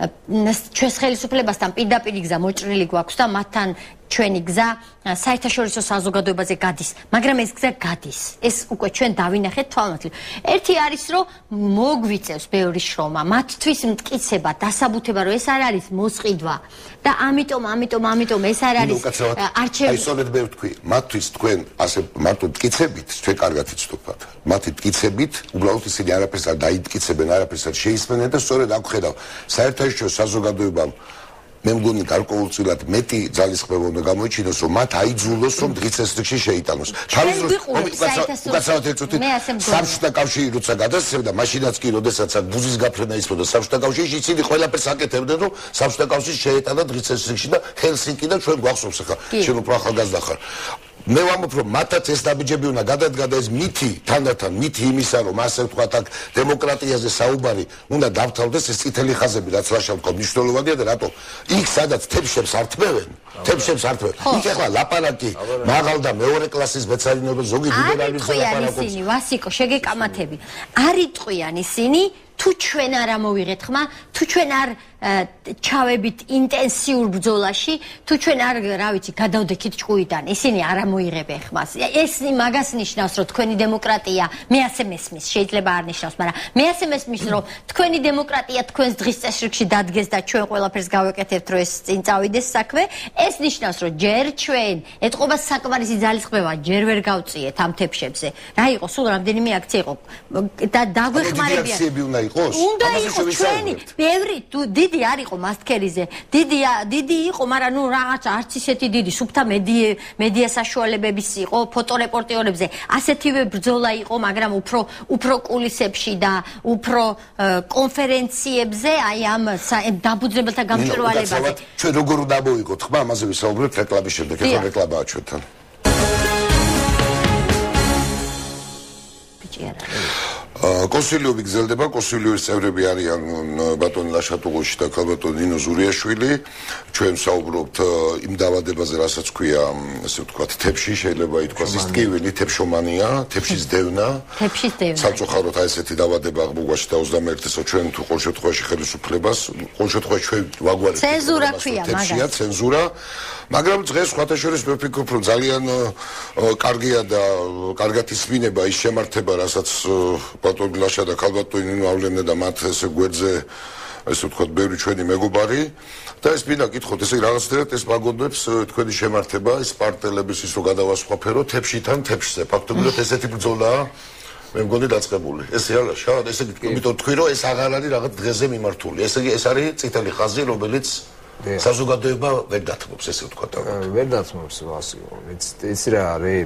ჩვენს ხელისუფლებასთან პირდაპირ გზა მოჭრილი გვაქვს და მათთან ჩვენი გზა საერთაშორისო საზოგადოებაზე გადის, მაგრამ ეს გზა გადის. ეს უკვე ჩვენ დავინახეთ თვალმატლივ. ერთი არის რომ მოგვიწევს ბევრი შრომა, მათთვის მტკიცება, დასაბუთება რომ ეს არ არის მოსყიდვა და ამიტომ, ამიტომ, ამიტომ ეს არ არის არჩევ. აი სწორედ მე ვთქვი, მათთვის თქვენ ასე მარტო მტკიცებით, ჩვენ კარგად იცნობთ. მათი მტკიცებით, უბრალოდ ისინი არაფერს არ დაიმტკიცებენ, არაფერს არ შეისმენენ და სწორედ აქ ხედავ საერთაშორისო საზოგადოებამ მე მგონი გარკვეულწილად მეტი ძალისხმევა უნდა გამოიჩინოს რომ მათ აიძულოს რომ დღის წესრიგში შეიტანოს. თავის უკაცრავად ეწუთით საბჭოთა კავშირი როცა გადასცემდა მაშინაც კი როდესაც აქ ბუზის გაფრენა ისმოდა საბჭოთა კავშირში ისინი ყველაფერს აკეთებდნენ რომ საბჭოთა კავშირი შეეტანა დღის წესრიგში და ჰელსინკი და ჩვენ გვახსოვს ახლა შენ უფრო ახალგაზრდა ხარ. მე ვამბობ რომ მათაც ეს დაბიჯები უნდა გადადგა და ეს მითი თანდათან მითი იმისა რომ ასე ვთქვათ აქ დემოკრატიაზე საუბარი უნდა დავთავდეს ეს წითელი ხაზები რაც ლაშა ვთქვათ მნიშვნელოვანია და რატო იქ სადაც თებშებს არ თმევენ თებშებს არ თმევენ იქ ახლა ლაპარაკი მაღალ და მეორე კლასის მეცადინეობა ზოგი ლიბერალიზმის ლაპარაკობს ისინი ვასიკო შეგეკამათები არ იტყვიან ისინი თუ ჩვენ არ ამოვიღეთ ხმა თუ ჩვენ არ ჩავებით ინტენსიურ ბრძოლაში თუ ჩვენ არ რა ვიცი გადავდექით ჭკუიდან ისინი არ ამოიღებენ ხმას ეს მაგას ნიშნავს რომ თქვენი დემოკრატია მე ასე მესმის შეიძლება არ ნიშნავს მაგრამ მე ასე მესმის რომ თქვენი დემოკრატია თქვენს დღის წესრიგში დადგეს და ჩვენ ყველაფერს გავაკეთებთ რომ ეს წინ წავიდეს საქმე ეს ნიშნავს რომ ჯერ ჩვენ ეთყობა საკმარისი ძალისხმევა ჯერ ვერ გავწიეთ ამ თებშებზე რა იყო სულ რამდენიმე აქცია იყო და დაგვეხმარებიან უნდა იყოს ჩვენი ბევრი დიდი არ იყო მასტკერიზე დიდი დიდი იყო მაგრამ ნუ რაღაცა არც ისეთი დიდი სუფთა მედია საშუალებების იყო ფოტორეპორტიორებზე ასეთივე ბრძოლა იყო მაგრამ უფრო უფრო კულისებში და უფრო კონფერენციებზე აი ამ დამფუძნებელთა გამჭვირვალებაზე ჩვენ როგორ უნდა მოვიღოთ ხმა ამაზე ვისაუბრებთ რეკლამის შემდეგ ეხლა რეკლამაა ჩვენთან კონსილიუმი გრძელდება, კონსილიუმის წევრები არიან ბატონი ლაშატუღუში და ქალბატონი ნინო ზურიაშვილი. ჩვენ საუბრობთ იმ დაავადებაზე, რასაც ქვია, ასე ვთქვათ, თებში, შეიძლება ითქვას ის ტკივილი, თებშომანია, თებშის დევნა. თებშის დევნა. სამწუხაროდ აი ესეთი დაავადება აღმოგვაში და ოცდამეერთე წელს ჩვენ თუ ყოველ შემთხვევაში ხელისუფლებას, ყოველ შემთხვევაში ჩვენ ვაგვარებთ. ცენზურა ქვია მაგას. ცენზურა, მაგრამ დღეს სხვათა შორის მე ვფიქრობ, რომ ძალიან კარგია და კარგად ისმინება ის შემართება, რასაც ბატონი ლაშა და ქალბატონი ნინო ავლენდნენ და მათ ესე გვერდზე ესე ვთქვათ, ბევრი ჩვენი მეგობარი და ეს მინდა გითხოთ, ესე რაღაცნაირად ეს მაგონებს თქვენი შემართება, ის პარტელების ის რომ გადავასხვაფერო თებშიდან თებშზე. ფაქტობრივად ესეთი ბრძოლაა მე მგონი დაწყებული. ესე არა, შავად, ესე იმიტომ თქვი რომ ეს აღარ არის რაღაც დღეზე მიმართული. ესე იგი ეს არის წითელი ხაზი, რომელიც საზოგადოება ვერ დათმობს, ესე ვთქვათ. ვერ დათმობს ვასილო. ეს რა არის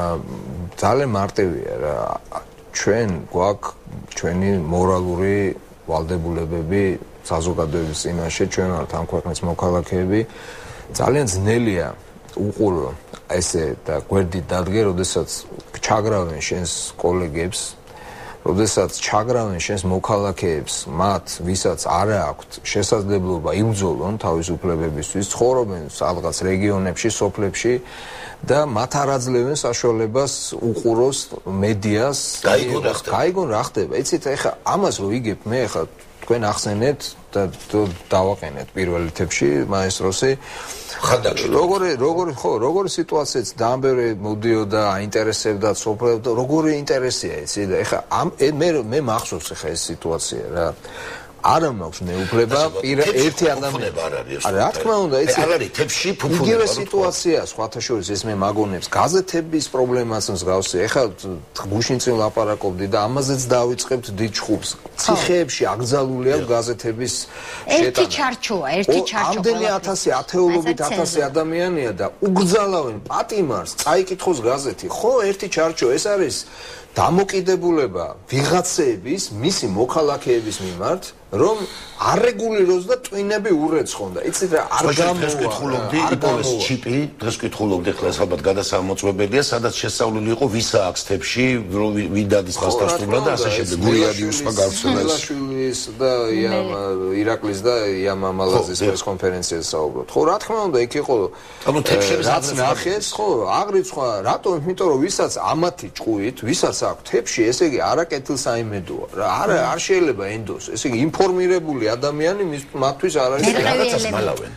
ძალიან მარტივია რა. ჩვენ გვაქვს ჩვენი მორალური ვალდებულებები საზოგადოების წინაშე, ჩვენ ვართ ამ ქვეყნის მოქალაქეები. ძალიან ძნელია უყურო ესე და გვერდით დადგე, როდესაც ჩაგრავენ შენს კოლეგებს, როდესაც ჩაგრავენ შენს მოქალაქეებს, მათ, ვისაც არ აქვთ შესაძლებლობა იბრძოლონ თავის უფლებებისთვის, ცხოვრობენ სადღაც რეგიონებში, სოფლებში და მათ არ აძლევენ საშუალებას უყუროს მედიას. გაიგონ რა ხდება. იცით, ეხლა ამას რო იგებ მე ეხლა თქვენ ახსენეთ და დავაყენეთ პირველ თებში მაესტროსი ხანდაკში როგორი როგორი ხო როგორი სიტუაციაც დამბერე მოდიოდა აინტერესებდა სოფლებს და როგორი ინტერესია იცი და ეხლა ამ მე მე მახსოვს ეხლა ეს სიტუაცია რა არა მაქვს მეუფლება ერთი ადამიანი რა თქმა უნდა იცი არ არის თებში ფუფუნება იგივე სიტუაცია სხვათა შორის ეს მე მაგონებს გაზეთების პრობლემას მსგავსი ეხლა გუშინ წინ ლაპარაკობდი და ამაზეც დავიწყებთ დიდ ჯგუფს ციხეებში აკრძალული აქვს გაზეთების შეტანა ერთი ჩარჩოა ერთი ჩარჩო ამდენი ათასი ათეულობით ათასი ადამიანია და უგრძალავენ პატიმარს წაიკითხოს გაზეთი ხო ერთი ჩარჩო ეს არის დამოკიდებულება ვიღაცების მისი მოქალაქეების მიმართ რომ არ რეგულიროს და ტვინები ურეცხონ და იცით რა არ გამოვა იპოვეს ჩიპი დღეს ვკითხულობდი ხლა ეს ალბათ გადასამოწმებელია სადაც შესწავლილი იყო ვისა აქვს თებში ვინ დადის მასტასტურა და ასე შემდეგ გურიადიუსმა გავცნეს და ირაკლის და იამამალაძის პრესკონფერენციაზე საუბრობთ ხო რა თქმა უნდა იქ იყო ანუ თებშების რაც ნახეს ხო აღრიცხვა რატომ იმიტომ რომ ვისაც ამათი ჭუით ვისაც აქვს თებში ესე იგი არაკეთილს აიმედოა რა არ არ შეიძლება ენდოს ესე იგი ინფორმირებული ადამიანი მისთვის არ არის რაღაცას მალავენ.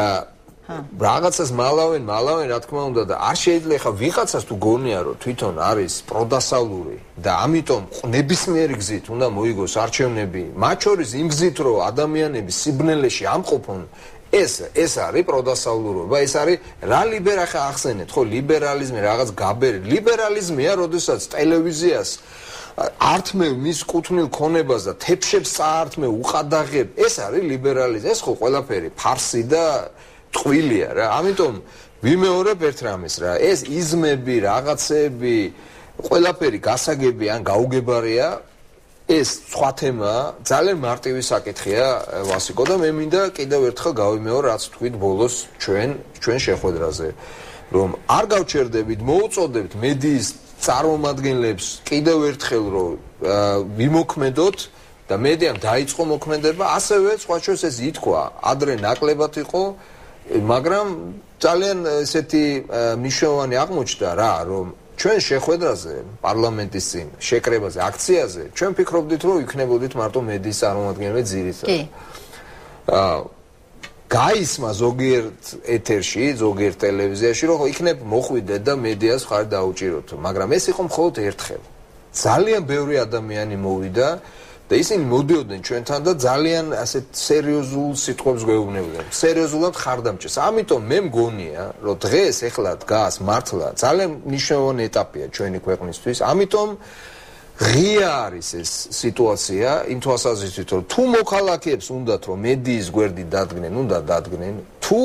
რაღაცას მალავენ, მალავენ, რა თქმა უნდა და არ შეიძლება ხა ვიღაცას თუ გონია რომ თვითონ არის პროდასალური და ამიტომ ნებისმიერი გზით უნდა მოიგოს არჩევნები, მათ შორის იმ გზით რომ ადამიანები სიბნელეში ამყოფონ ეს ეს არის პროდასალურობა, ეს არის რა ლიბერა ხა ახსენეთ, ხო ლიბერალიზმი რაღაც გაბერი, ლიბერალიზმია, როდესაც ტელევიზიას ართმევ მის კუთვნილ ქონებას და თებშებს წაართმევ უყადაღებ ეს არის ლიბერალიზმი ეს ხო ყველაფერი ფარსი და ტყვილია რა ამიტომ ვიმეორებ ერთ რამეს რა ეს იზმები რაღაცები ყველაფერი გასაგები ან გაუგებარია ეს სხვა თემაა ძალიან მარტივი საკითხია ვასიკო და მე მინდა კიდევ ერთხელ გავიმეორო რაც თქვით ბოლოს ჩვენ ჩვენ შეხვედრაზე რომ არ გავჩერდებით მოუწოდებთ მედიის წარმომადგენლებს კიდევ ერთხელ რომ ვიმოქმედოთ და მედიამ დაიწყო მოქმედება, ასევე სხვა შორის ეს ითქვა, ადრე ნაკლებად იყო, მაგრამ ძალიან ესეთი მნიშვნელოვანი აღმოჩნდა რა, რომ ჩვენ შეხვედრაზე, პარლამენტის წინ, შეკრებაზე, აქციაზე, ჩვენ ფიქრობდით, რომ იქნებოდით მარტო მედიის წარმომადგენლები ძირითადად. კი. აა გაისმა ზოგიერთ ეთერში, ზოგიერთ ტელევიზიაში, რომ იქნებ მოხვიდეთ და მედიას ხარ დაუჭიროთ, მაგრამ ეს იყო მხოლოდ ერთხელ. ძალიან ბევრი ადამიანი მოვიდა და ისინი მოდიოდნენ ჩვენთან და ძალიან ასეთ სერიოზულ სიტყვებს გვეუბნებოდნენ. სერიოზულად ხარდამჭერს. ამიტომ მე მგონია, რომ დღეს ეხლა დგას მართლა ძალიან მნიშვნელოვანი ეტაპია ჩვენი ქვეყნისთვის. ამიტომ ღია არის ეს სიტუაცია იმ თვალსაზრისით რომ თუ მოქალაქეებს უნდათ რომ მედიის გვერდით დადგნენ, უნდა დადგნენ. თუ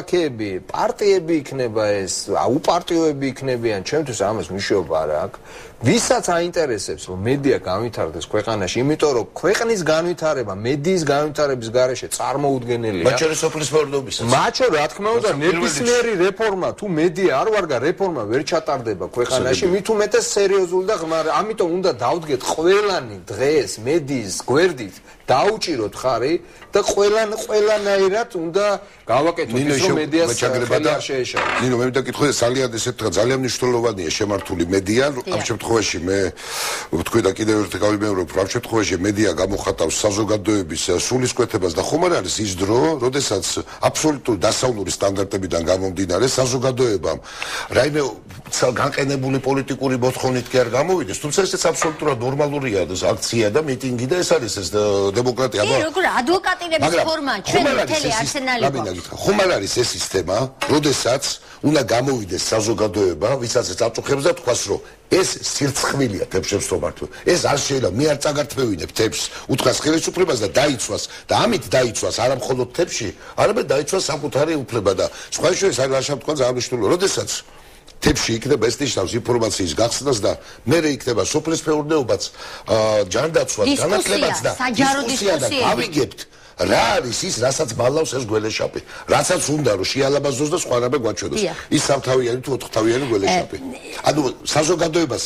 მოქალაქეები, პარტიები იქნება ეს, упარტიოები იქნებიან, ჩემთვის ამას მნიშვნელობა არ აქვს. ვისაც აინტერესებს რომ მედია განვითარდეს ქვეყანაში, იმიტომ რომ ქვეყნის განვითარება მედიის განვითარების გარეშე წარმოუდგენელია. მათ შორის სოფლის მეურნეობისა. მათ შორის რა თქმა უნდა ნებისმიერი რეფორმა თუ მედია არ ვარგა რეფორმა ვერ ჩატარდება ქვეყანაში, მით უმეტეს სერიოზული და ღმარი. ამიტომ უნდა დავდგეთ ყველანი დღეს მედიის გვერდით დაუჭიროთ ხარი და ყველან ყველანაირად უნდა გავაკეთოთ ის რომ მედიას ხელი არ შეეშალოს. ნინო, მე მინდა გითხრა ძალიან ესეთ რა ძალიან მნიშვნელოვანია შემართული მედია. ამ შემთხვევაში მე ვთქვი და კიდევ ერთი გავიმეორებ, რომ ამ შემთხვევაში მედია გამოხატავს საზოგადოების სულისკვეთებას და ხომ არ არის ის დრო, როდესაც აბსოლუტური დასავლური სტანდარტებიდან გამომდინარე საზოგადოებამ რაიმე განყენებული პოლიტიკური მოთხოვნით კი არ გამოვიდეს, თუმცა ესეც აბსოლუტურად ნორმალურია აქცია და მიტინგი და ეს არის ეს დემოკრატია. კი, როგორ ადვოკატირების ფორმა ჩვენ მთელი არსენალი გვაქვს. ხომ არ არის ეს სისტემა, როდესაც უნდა გამოვიდეს საზოგადოება, ვისაც აწუხებს და თქვას, რომ ეს სირცხვილია თებშებს რომ მართლა. ეს არ შეიძლება, მე არ წაგართმევინებ თებს, უთხრას ხელისუფლებას და დაიცვას და ამით დაიცვას არა მხოლოდ თებში, არამედ დაიცვას საკუთარი უფლება და სხვა შორის არ შეიძლება თქვა ძალიან მნიშვნელოვანია, როდესაც თებში იქნება ეს ნიშნავს ინფორმაციის გახსნას და მერე იქნება სოფლის მეურნეობაც, ჯანდაცვას, განათლებაც და დისკუსია და გავიგებთ რა არის ის, რასაც ბალავს ეს გველეშაპი, რასაც უნდა რომ შეალაბაზოს და სხვა რამე გვაჩვენოს. ის სამთავიანი თუ ოთხთავიანი გველეშაპი. ანუ საზოგადოებას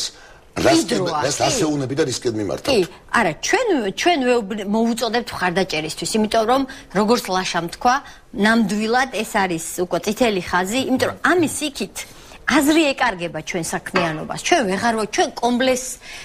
რას ასეუნები და რისკენ მიმართავთ? კი, არა, ჩვენ ჩვენ მოვუწოდებთ მხარდაჭერისთვის, იმიტომ რომ როგორც ლაშამ თქვა, ნამდვილად ეს არის უკვე წითელი ხაზი, იმიტომ რომ ამის იქით აზრი ეკარგება ჩვენ საქმიანობას. ჩვენ ვეღარ ვარ, ჩვენ კომბლეს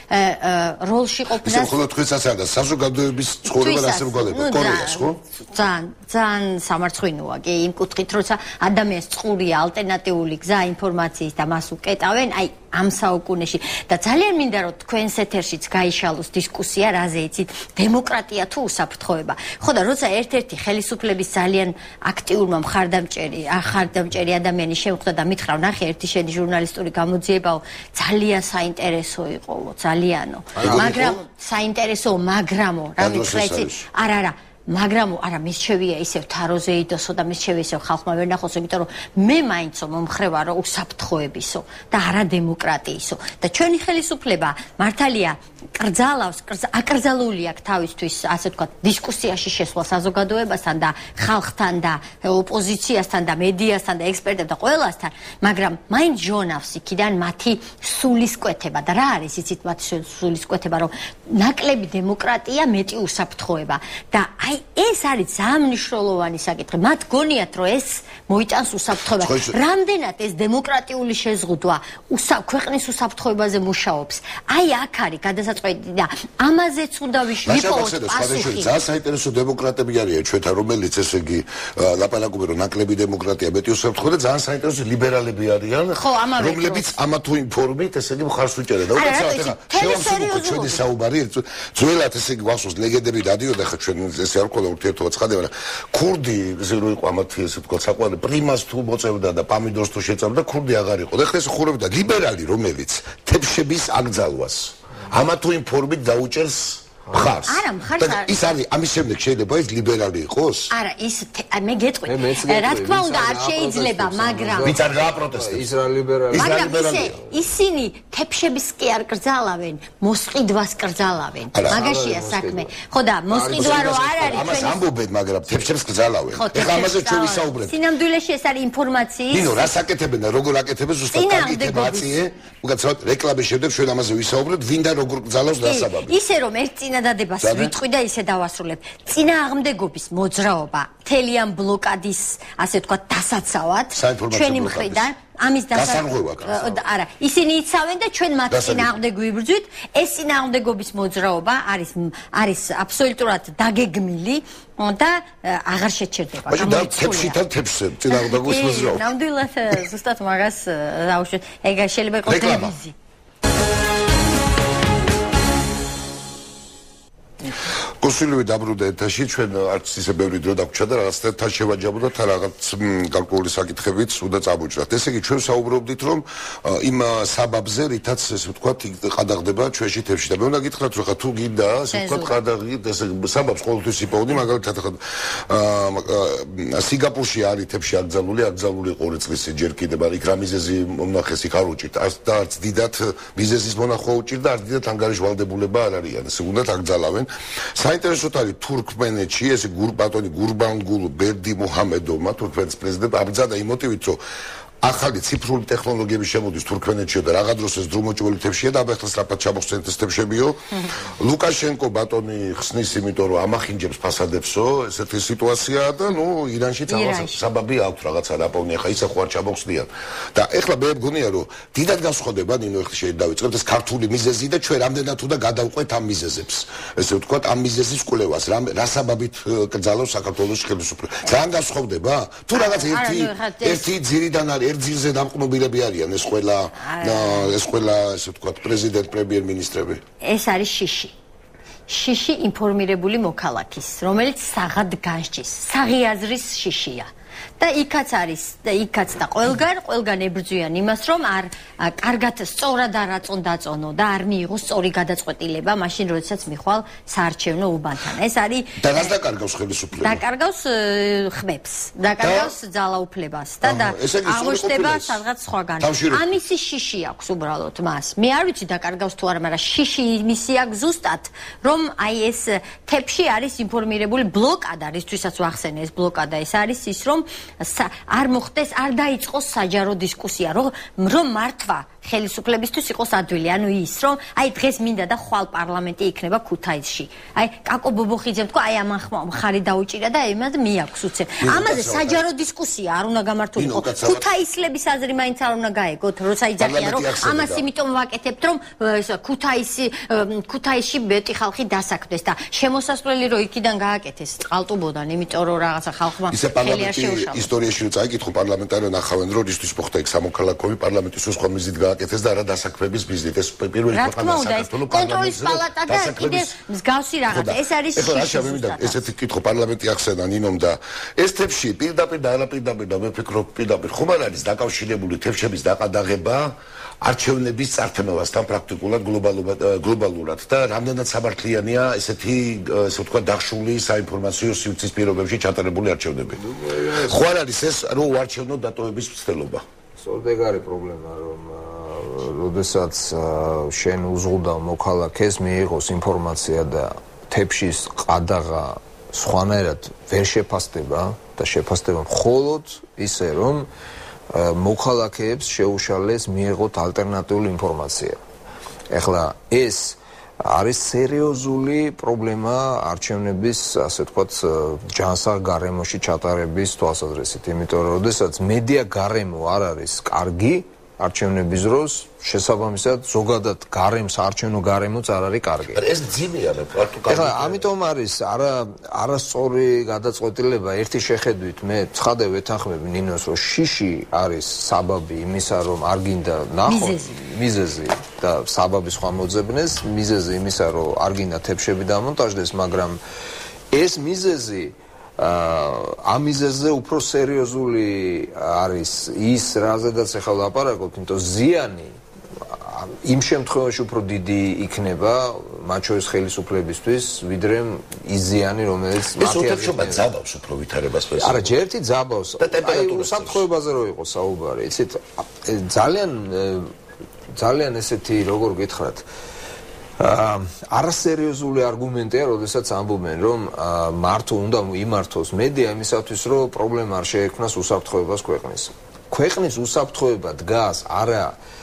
როლში ყოფნას. ისე მხოლოდ თქვენსაც არა, საზოგადოების ცხოვრება ასე მგვალება, კორეას, ხო? ძალიან, ძალიან სამარცხვინოა კი იმ კუთხით, როცა ადამიანს წყურია ალტერნატიული გზა ინფორმაციის და მას უკეტავენ, აი ამ საუკუნეში და ძალიან მინდა რომ თქვენს ეთერშიც გაიშალოს დისკუსია, რაზე იცით, დემოკრატია თუ უსაფრთხოება. ხო და როცა ერთ-ერთი ხელისუფლების ძალიან აქტიურმა მხარდამჭერი, ახარდამჭერი ადამიანი შემხვდა და მითხრა, ნახე, ერთი შენი ჟურნალისტური გამოძიებაო, ძალიან საინტერესო იყოლო, ძალიანო. მაგრამ საინტერესო, მაგრამო, რა მითხრა იცი? არა, არა. მაგრამ არა მის შევია ისევ თაროზე იდოსო და მის შევია ისევ ხალხმა ვერ ნახოსო, იმიტომ რომ მე მაინცო მომხრე ვარო უსაფრთხოებისო და არა დემოკრატიისო და ჩვენი ხელისუფლება მართალია კრძალავს, აკრძალული აქვს თავისთვის, ასე ვთქვათ, დისკუსიაში შესვლა საზოგადოებასთან და ხალხთან და ოპოზიციასთან და მედიასთან და ექსპერტებთან და ყველასთან, მაგრამ მაინც ჟონავს იქიდან მათი სულისკვეთება და რა არის იცით მათი სულისკვეთება, რომ ნაკლები დემოკრატია, მეტი უსაფრთხოება და აი ეს არის ძალიან მნიშვნელოვანი საკითხი. მათ გონიათ, რომ ეს მოიტანს უსაფრთხოებას. რამდენად ეს დემოკრატიული შეზღუდვა ქვეყნის უსაფრთხოებაზე მუშაობს. აი აქ არის გადასაწყვეტი და ამაზეც უნდა ვიპოვოთ პასუხი. ძალიან საინტერესო დემოკრატები არიან ჩვენთან, რომელიც ესე იგი ლაპარაკობენ, რომ ნაკლები დემოკრატია, მეტი უსაფრთხო და ძალიან საინტერესო ლიბერალები არიან, რომლებიც ამა თუ იმ ფორმით ესე იგი მხარს უჭერენ. და უკაცრავად ეხლა შევამსუბუქოთ ჩვენი საუბარი, ძველად ესე იგი გვახსოვს ლეგენდები დადიოდა ხა ჩვენ ეს არ ყოლა ურთიერთობა ცხადია, მაგრამ ქურდი ზერო იყო ამათი ესე ვთქვათ საყვარელი პრიმას თუ მოწევდა და პამიდორს თუ შეწამდა, ქურდი აღარ იყო. და ეხლა ეს ხურებდა ლიბერალი, რომელიც თებშების აკრძალვას ამა თუ იმ ფორმით დაუჭერს მხარს. არა, მხარს არ. ის არის ამის შემდეგ შეიძლება ის ლიბერალი იყოს? არა, ის მე გეტყვი. რა თქმა უნდა არ შეიძლება, მაგრამ ვიც არ გააპროტესტებს. ის რა ლიბერალი? მაგრამ ისე ისინი თებშების კი არ კრძალავენ, მოსყიდვას კრძალავენ. მაგაშია საქმე. ხო და მოსყიდვა რო არ არის ამას ამბობენ, მაგრამ თებშებს კრძალავენ. ეხლა ამაზე ჩვენ ვისაუბრებთ. სინამდვილეში ეს არის ინფორმაციის. ნინო, რას აკეთებენ და როგორ აკეთებენ ზუსტად კარგი თემაა. უკაცრავად რეკლამის შემდეგ ჩვენ ამაზე ვისაუბრებთ, ვინ და როგორ კრძალავს დასაბამი. ისე რომ ერთ წინადადებას ვიტყვი და ისე დავასრულებ. წინააღმდეგობის მოძრაობა თელიან ბლოკადის, ასე ვთქვათ, დასაცავად ჩვენი მხრიდან ამის დასარღვევად. არა, ისინი იცავენ და ჩვენ მათ წინააღმდეგ ვიბრძვით. ეს წინააღმდეგობის მოძრაობა არის არის აბსოლუტურად დაგეგმილი და აღარ შეჩერდება. მაგრამ და თებშიდან თებსებ წინააღმდეგობის მოძრაობა. ნამდვილად ზუსტად მაგას დავუშვით. ეგ შეიძლება იყოს ტელევიზია. კოსილივი დაბრუნდა ეთაში, ჩვენ არც ისე ბევრი დრო დაგვრჩა და რაღაც თან შევაჯამოთ და რაღაც კალკულური საკითხებით უნდა წამოჭრათ. ესე იგი ჩვენ საუბრობდით რომ იმ საბაბზე, რითაც ესე ვთქვათ, ყადაღდება ჩვენში თებში და მე უნდა გითხრათ რომ ხა თუ გინდა, ესე ვთქვათ, ყადაღი ესე საბაბს ყოველთვის იპოვდი, მაგალითად ხა სინგაპურში არის თებში აკრძალული, აკრძალული ყორი წლის ჯერ კიდევ არ იქ რა მიზეზი მომნახეს იქ არ უჭირთ. არც და არც დიდად მიზეზის მონახვა უჭირდა, არც დიდად ანგარიშვალდებულება არ არიან. ესე უნდათ აკრძალავენ. საინტერესოდ არის თურქმენეთში ესე გურბატონი გურბანგულუ ბერდი მუჰამედოვმა თურქმენის პრეზიდენტმა აბრძადა იმ მოტივით რომ ახალი ციფრული ტექნოლოგიები შემოდის თურქმენეთში და რაღა დროს ეს დრომოჭრილი თებშია და აბა ახლა სწრაფად ჩამოხსენეთ ეს თებშებიო. ლუკაშენკო ბატონი ხსნის იმიტომ რომ ამახინჯებს ფასადებსო, ესეთი სიტუაციაა და ნუ ირანშიც ამას საბაბი აქვს რაღაცა რაპოვნი ახლა ისე ხო არ ჩამოხსნიან. და ახლა მე მგონია რომ დიდად განსხვავდება ნინო ახლა შეიძლება დავიწყებთ ეს ქართული მიზეზი და ჩვენ რამდენად უნდა გადავყვეთ ამ მიზეზებს. ესე ვთქვათ ამ მიზეზის კვლევას, რა საბაბით კრძალავს საქართველოს ხელისუფლება. ძალიან განსხვავდება? თუ რაღაც ერთი ერთი ძირიდან არის ერთ ძირზე დამყნობილები არიან ეს ყველა ეს ყველა ესე ვთქვათ პრეზიდენტ პრემიერ-მინისტრები. ეს არის შიში. შიში ინფორმირებული მოქალაქის, რომელიც საღად განსჯის, საღიაზრის შიშია. და იქაც არის და იქაც და ყველგან ყველგან ებრძვიან იმას რომ არ კარგად სწორად არ აწონ დაწონო და არ მიიღოს სწორი გადაწყვეტილება მაშინ როდესაც მიხვალ საარჩევნო უბანთან. ეს არის და რას დაკარგავს ხელისუფლება? დაკარგავს ხმებს, დაკარგავს ძალაუფლებას და და აღმოჩნდება სადღაც სხვაგან. ამისი შიში აქვს უბრალოდ მას. მე არ ვიცი დაკარგავს თუ არა, მაგრამ შიში იმისი აქვს ზუსტად რომ აი ეს თებში არის ინფორმირებული ბლოკადა, რისთვისაც ვახსენე ეს ბლოკადა, ეს არის ის რომ არ მოხდეს, არ დაიწყოს საჯარო დისკუსია, რომ რომ მართვა ხელისუფლებისთვის იყოს ადვილი, ანუ ის, რომ აი დღეს მინდა და ხვალ პარლამენტი იქნება ქუთაისში. აი კაკო ბობოხიძემ თქვა, აი ამან მხარი დაუჭირა და იმად მიაქვს უცებ. ამაზე საჯარო დისკუსია არ უნდა გამართულიყო. ქუთაისლების აზრი მაინც არ უნდა გაეგოთ, როცა იძახიან, რომ ამას იმიტომ ვაკეთებთ, რომ ქუთაისი ქუთაისში მეტი ხალხი დასაქმდეს და შემოსასვლელი რო იქიდან გააკეთეს წყალტუბოდან, იმიტომ რომ რაღაცა ხალხმა ხელი არ შეუშალა. ისტორიაში რო წაიკითხო პარლამენტარიონ ახავენ რო რისთვის მოხდა იქ სამოქალაქოები პარლამენტის სხვა მიზნით გააკეთეს და არა დასაქმების მიზნით. ეს პირველი ქვეყანა საქართველოს კონტროლის პალატა და კიდე მსგავსი რაღაცა. ეს არის შიში. ესეთი კითხვა პარლამენტი ახსენა ნინომ და ეს თებში პირდაპირ და არაპირდაპირ და მე ვფიქრობ პირდაპირ ხომ არ არის დაკავშირებული თებშების დაყადაღება არჩევნების წარქმევასთან პრაქტიკულად გლობალურად და რამდენად სამართლიანია ესეთი ესე ვთქვათ დახშული საინფორმაციო სივრცის პირობებში ჩატარებული არჩევნები. ხო არ არის ეს რომ უარჩევნო დატოვების მცდელობა? სწორედ არის პრობლემა რომ როდესაც შენ უზღუდავ მოქალაქეს მიიღოს ინფორმაცია და თებშის ყადაღა სხვანაირად ვერ შეფასდება და შეფასდება მხოლოდ ისე რომ მოქალაქეებს შეუშალეს მიიღოთ ალტერნატიული ინფორმაცია. ეხლა ეს არის სერიოზული პრობლემა არჩევნების, ასე ვთქვათ, ჯანსაღ გარემოში ჩატარების თვალსაზრისით, იმიტომ რომ როდესაც მედია გარემო არ არის კარგი არჩევნების დროს, შესაბამისად ზოგადად გარემოს არჩევნო გარემოც არ არის კარგი. ეს ძიმია რა ფაქტო კარგი. ეხლა ამიტომ არის არა არასწორი გადაწყვეტილება ერთი შეხედვით მე ცხადე ვეთანხმებ ნინოს რომ შიში არის საბაბი იმისა რომ არ გინდა ნახოთ მიზეზი და საბაბი სხვა მოძებნეს მიზეზი იმისა რომ არ გინდა თებშები დამონტაჟდეს მაგრამ ეს მიზეზი ამ მიზეზზე უფრო სერიოზული არის ის რაზედაც ახლა ლაპარაკობთ იმიტომ ზიანი იმ შემთხვევაში უფრო დიდი იქნება მათ შორის ხელისუფლებისთვის ვიდრე ის ზიანი რომელიც მათი აზრით ძაბავს უფრო ვითარებას ეს არა ჯერ ერთი ძაბავს აი უსაფრთხოებაზე რო იყო საუბარი იცით ძალიან ძალიან ესეთი როგორ გითხრათ არასერიოზული არგუმენტია, როდესაც ამბობენ, რომ მართო უნდა იმართოს მედია იმისათვის, რომ პრობლემა არ შეექმნას უსაფრთხოებას ქვეყნის. ქვეყნის უსაფრთხოება დგას არა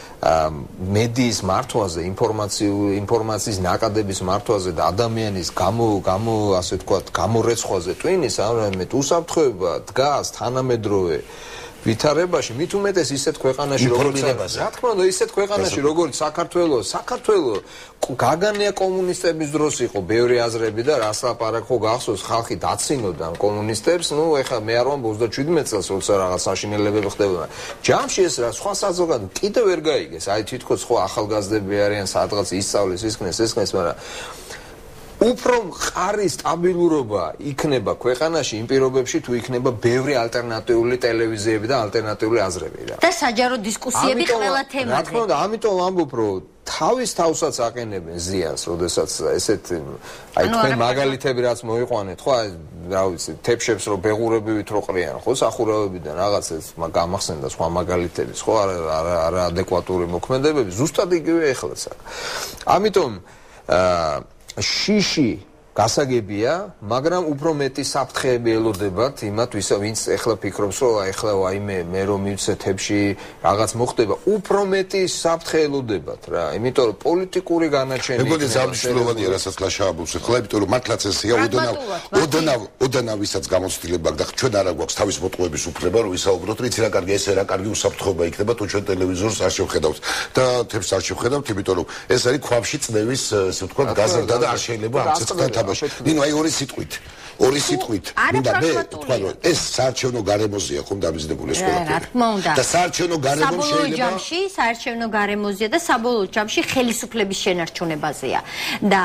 მედიის მართვაზე, ინფორმაციის ნაკადების მართვაზე და ადამიანის გამო, გამო, ასე ვთქვათ, გამორეცხვაზე ტვინის, არამედ უსაფრთხოება დგას თანამედროვე ვითარებაში მით უმეტეს ისეთ ქვეყანაში როგორც რა თქმა უნდა ისეთ ქვეყანაში როგორც საქართველოს საქართველოს გაგანია კომუნისტების დროს იყო ბევრი აზრები და რას ლაპარაკო გახსოვს ხალხი დაცინოდა კომუნისტებს ნუ ეხლა მე არ ვამბობ ოცდაშვიდი წელს როცა რაღაც საშინელებები ხდებოდა ჯამში ეს რა სხვა საზოგადო კიდევ ვერ გაიგეს აი თითქოს ხო ახალგაზრდები არიან სადღაც ისწავლის ისქნეს ესქნეს მაგრამ უფრო მყარი სტაბილურობა იქნება ქვეყანაში იმ პირობებში თუ იქნება ბევრი ალტერნატიული ტელევიზიები და ალტერნატიული აზრები რა. და საჯარო დისკუსიები ყველა თემაზე. რა თქმა უნდა, ამიტომ ვამბობ, რომ თავის თავსაც აყენებენ ზიანს, როდესაც ესეთ აი თქვენ მაგალითები რაც მოიყვანეთ, ხო, რა ვიცი, თეფშებს რო ბეღურებივით რო ყრიან, ხო, სახურავებიდან რაღაცას გამახსენდა სხვა მაგალითები, ხო, არა არა ადეკვატური მოქმედებები, ზუსტად იგივე ეხლაც აქ. ამიტომ აა შიში გასაგებია, მაგრამ უფრო მეტი საფრთხეები ელოდებათ იმათ, ვინც ეხლა ფიქრობს, რომ ეხლა აი მე მე რომ მივცე თებში რაღაც მოხდება, უფრო მეტი საფრთხე ელოდებათ რა. იმიტომ რომ პოლიტიკური განაჩენი მეგონი ზამთრშულოვანია, რასაც ლაშააბულს ეხლა, იმიტომ რომ მართლაც ესეა ოდანავ ოდანავ ოდანავ ვისაც გამოცდილება აქვს და ჩვენ არა გვაქვს თავის მოტყუების უფლება, რომ ვისაუბროთ, რიცი რა კარგი ესე რა კარგი უსაფრთხოება იქნება, თუ ჩვენ ტელევიზორს არ შევხედავთ და თებს არ შევხედავთ, იმიტომ რომ ეს არის ქვაბში წნევის, ასე ვთქვათ, გაზრდა და არ შეიძლება ამ ცეცხლთან ნინო აი ორი სიტყვით ორი სიტყვით მინდა მე თქვა რომ ეს საარჩევნო გარემოზეა ხომ დამიზნებული ეს ყველაფერი რა თქმა უნდა და საარჩევნო გარემო შეიძლება საბოლოო ჯამში საარჩევნო გარემოზეა და საბოლოო ჯამში ხელისუფლების შენარჩუნებაზეა და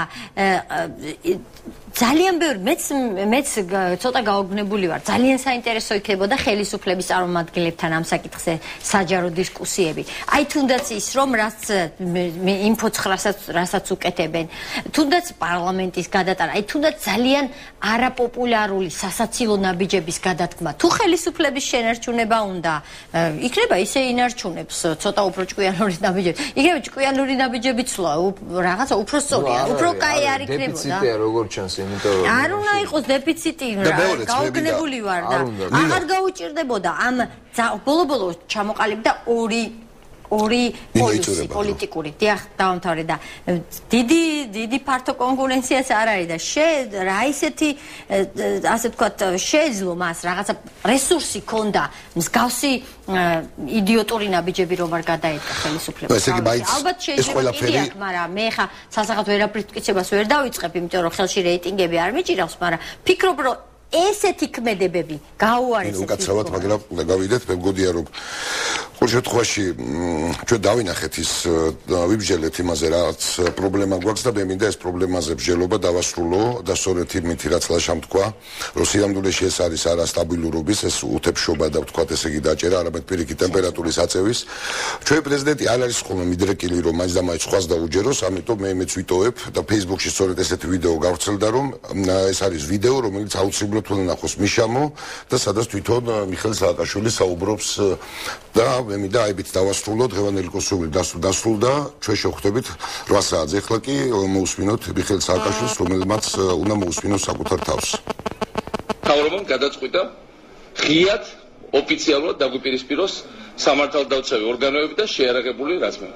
ძალიან ბევრი მეც მეც ცოტა გაოგნებული ვარ ძალიან საინტერესო იქნებოდა ხელისუფლების წარმომადგენლებთან ამ საკითხზე საჯარო დისკუსიები აი თუნდაც ის რომ რაც იმ ფოცხრასაც რასაც უკეთებენ თუნდაც პარლამენტის გადატანა აი თუნდაც ძალიან არაპოპულარული სასაცილო ნაბიჯების გადათქმა თუ ხელისუფლების შენარჩუნება უნდა იქნება ისე ინარჩუნებს ცოტა უფრო ჭკვიანური ნაბიჯები იქნება ჭკვიანური ნაბიჯები ცვლა რაღაცა უფრო სწორია უფრო კაი არ იქნებოდა დეფიციტია როგორც ჩანს არ უნდა იყოს დეფიციტი რა გაუგნებული ვარ და აღარ გაუჭირდებოდა ამ ბოლო-ბოლო ჩამოყალიბდა ორი ორი პოლისი პოლიტიკური დიახ დაამთავრე და დიდი დიდი ფართო კონკურენციაც არ არის და შე რა ისეთი ასე ვთქვათ შეეძლო მას რაღაცა რესურსი ქონდა მსგავსი იდიოტური ნაბიჯები რომ არ გადაედგა ხელისუფლებას ალბათ შეიძლება კიდე აქ მაგრამ მე ხა სასახელო ვერაფრის მტკიცებას ვერ დავიწყებ იმიტომ რომ ხელში რეიტინგები არ მიჭირავს მაგრამ ფიქრობ რომ ესეთი ქმედებები გაუარესეთ უკაცრავად მაგრამ უნდა გავიდეთ მე მგონია რომ ყოველ შემთხვევაში ჩვენ დავინახეთ ის ვიბჟელეთ იმაზე რაც პრობლემა გვაქვს და მე მინდა ეს პრობლემაზე ბჟელობა დავასრულო და სწორედ იმით რაც ლაშამ თქვა რომ სიამდვილეში ეს არის არა სტაბილურობის ეს უთებშობა და ვთქვათ ესე იგი დაჭერა არამედ პირიქით ტემპერატურის აწევის ჩვენი პრეზიდენტი არ არის ხოლმე მიდრეკილი რომ მაინც და მაინც სხვას დაუჯეროს ამიტომ მე მეც ვიტოვებ და Facebook-ში სწორედ ესეთი ვიდეო გავრცელდა რომ ეს არის ვიდეო რომელიც აუცილებლად უნდა ნახოს მიშამო და სადაც თვითონ მიხეილ სააკაშვილი საუბრობს და მე მინდა აიბით დავასრულო დღევანდელი კონსული დასრულდა ჩვენ შევხვდებით რვა საათზე ახლა კი მოусმინოთ მიხეილ სააკაშვილს რომელმაც უნდა მოусმინოს საკუთარ თავს თავრობამ გადაწყვიტა ღიად ოფიციალურად დაგვიპირისპიროს სამართალდამცავი ორგანოები და შეარაღებული რაზმები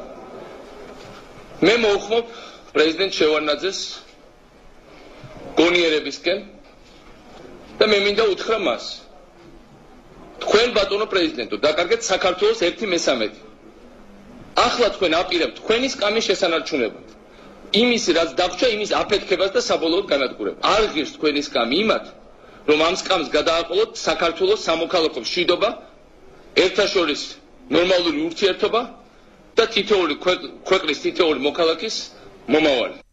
მე მოუხმობ პრეზიდენტ შევარდნაძეს გონიერებისკენ და მე მინდა უთხრა მას თქვენ ბატონო პრეზიდენტო დაკარგეთ საქართველოს ერთი მესამედი ახლა თქვენ აპირებთ თქვენი სკამის შესანარჩუნებლად იმის რაც დაგვრჩა იმის აფეთქებას და საბოლოოდ განადგურებას არ ღირს თქვენი სკამი იმათ რომ ამ სკამს გადააყოლოთ საქართველოს სამოქალაქო მშვიდობა ერთაშორის ნორმალური ურთიერთობა და თითოეული ქვეყნის თითოეული მოქალაქის მომავალი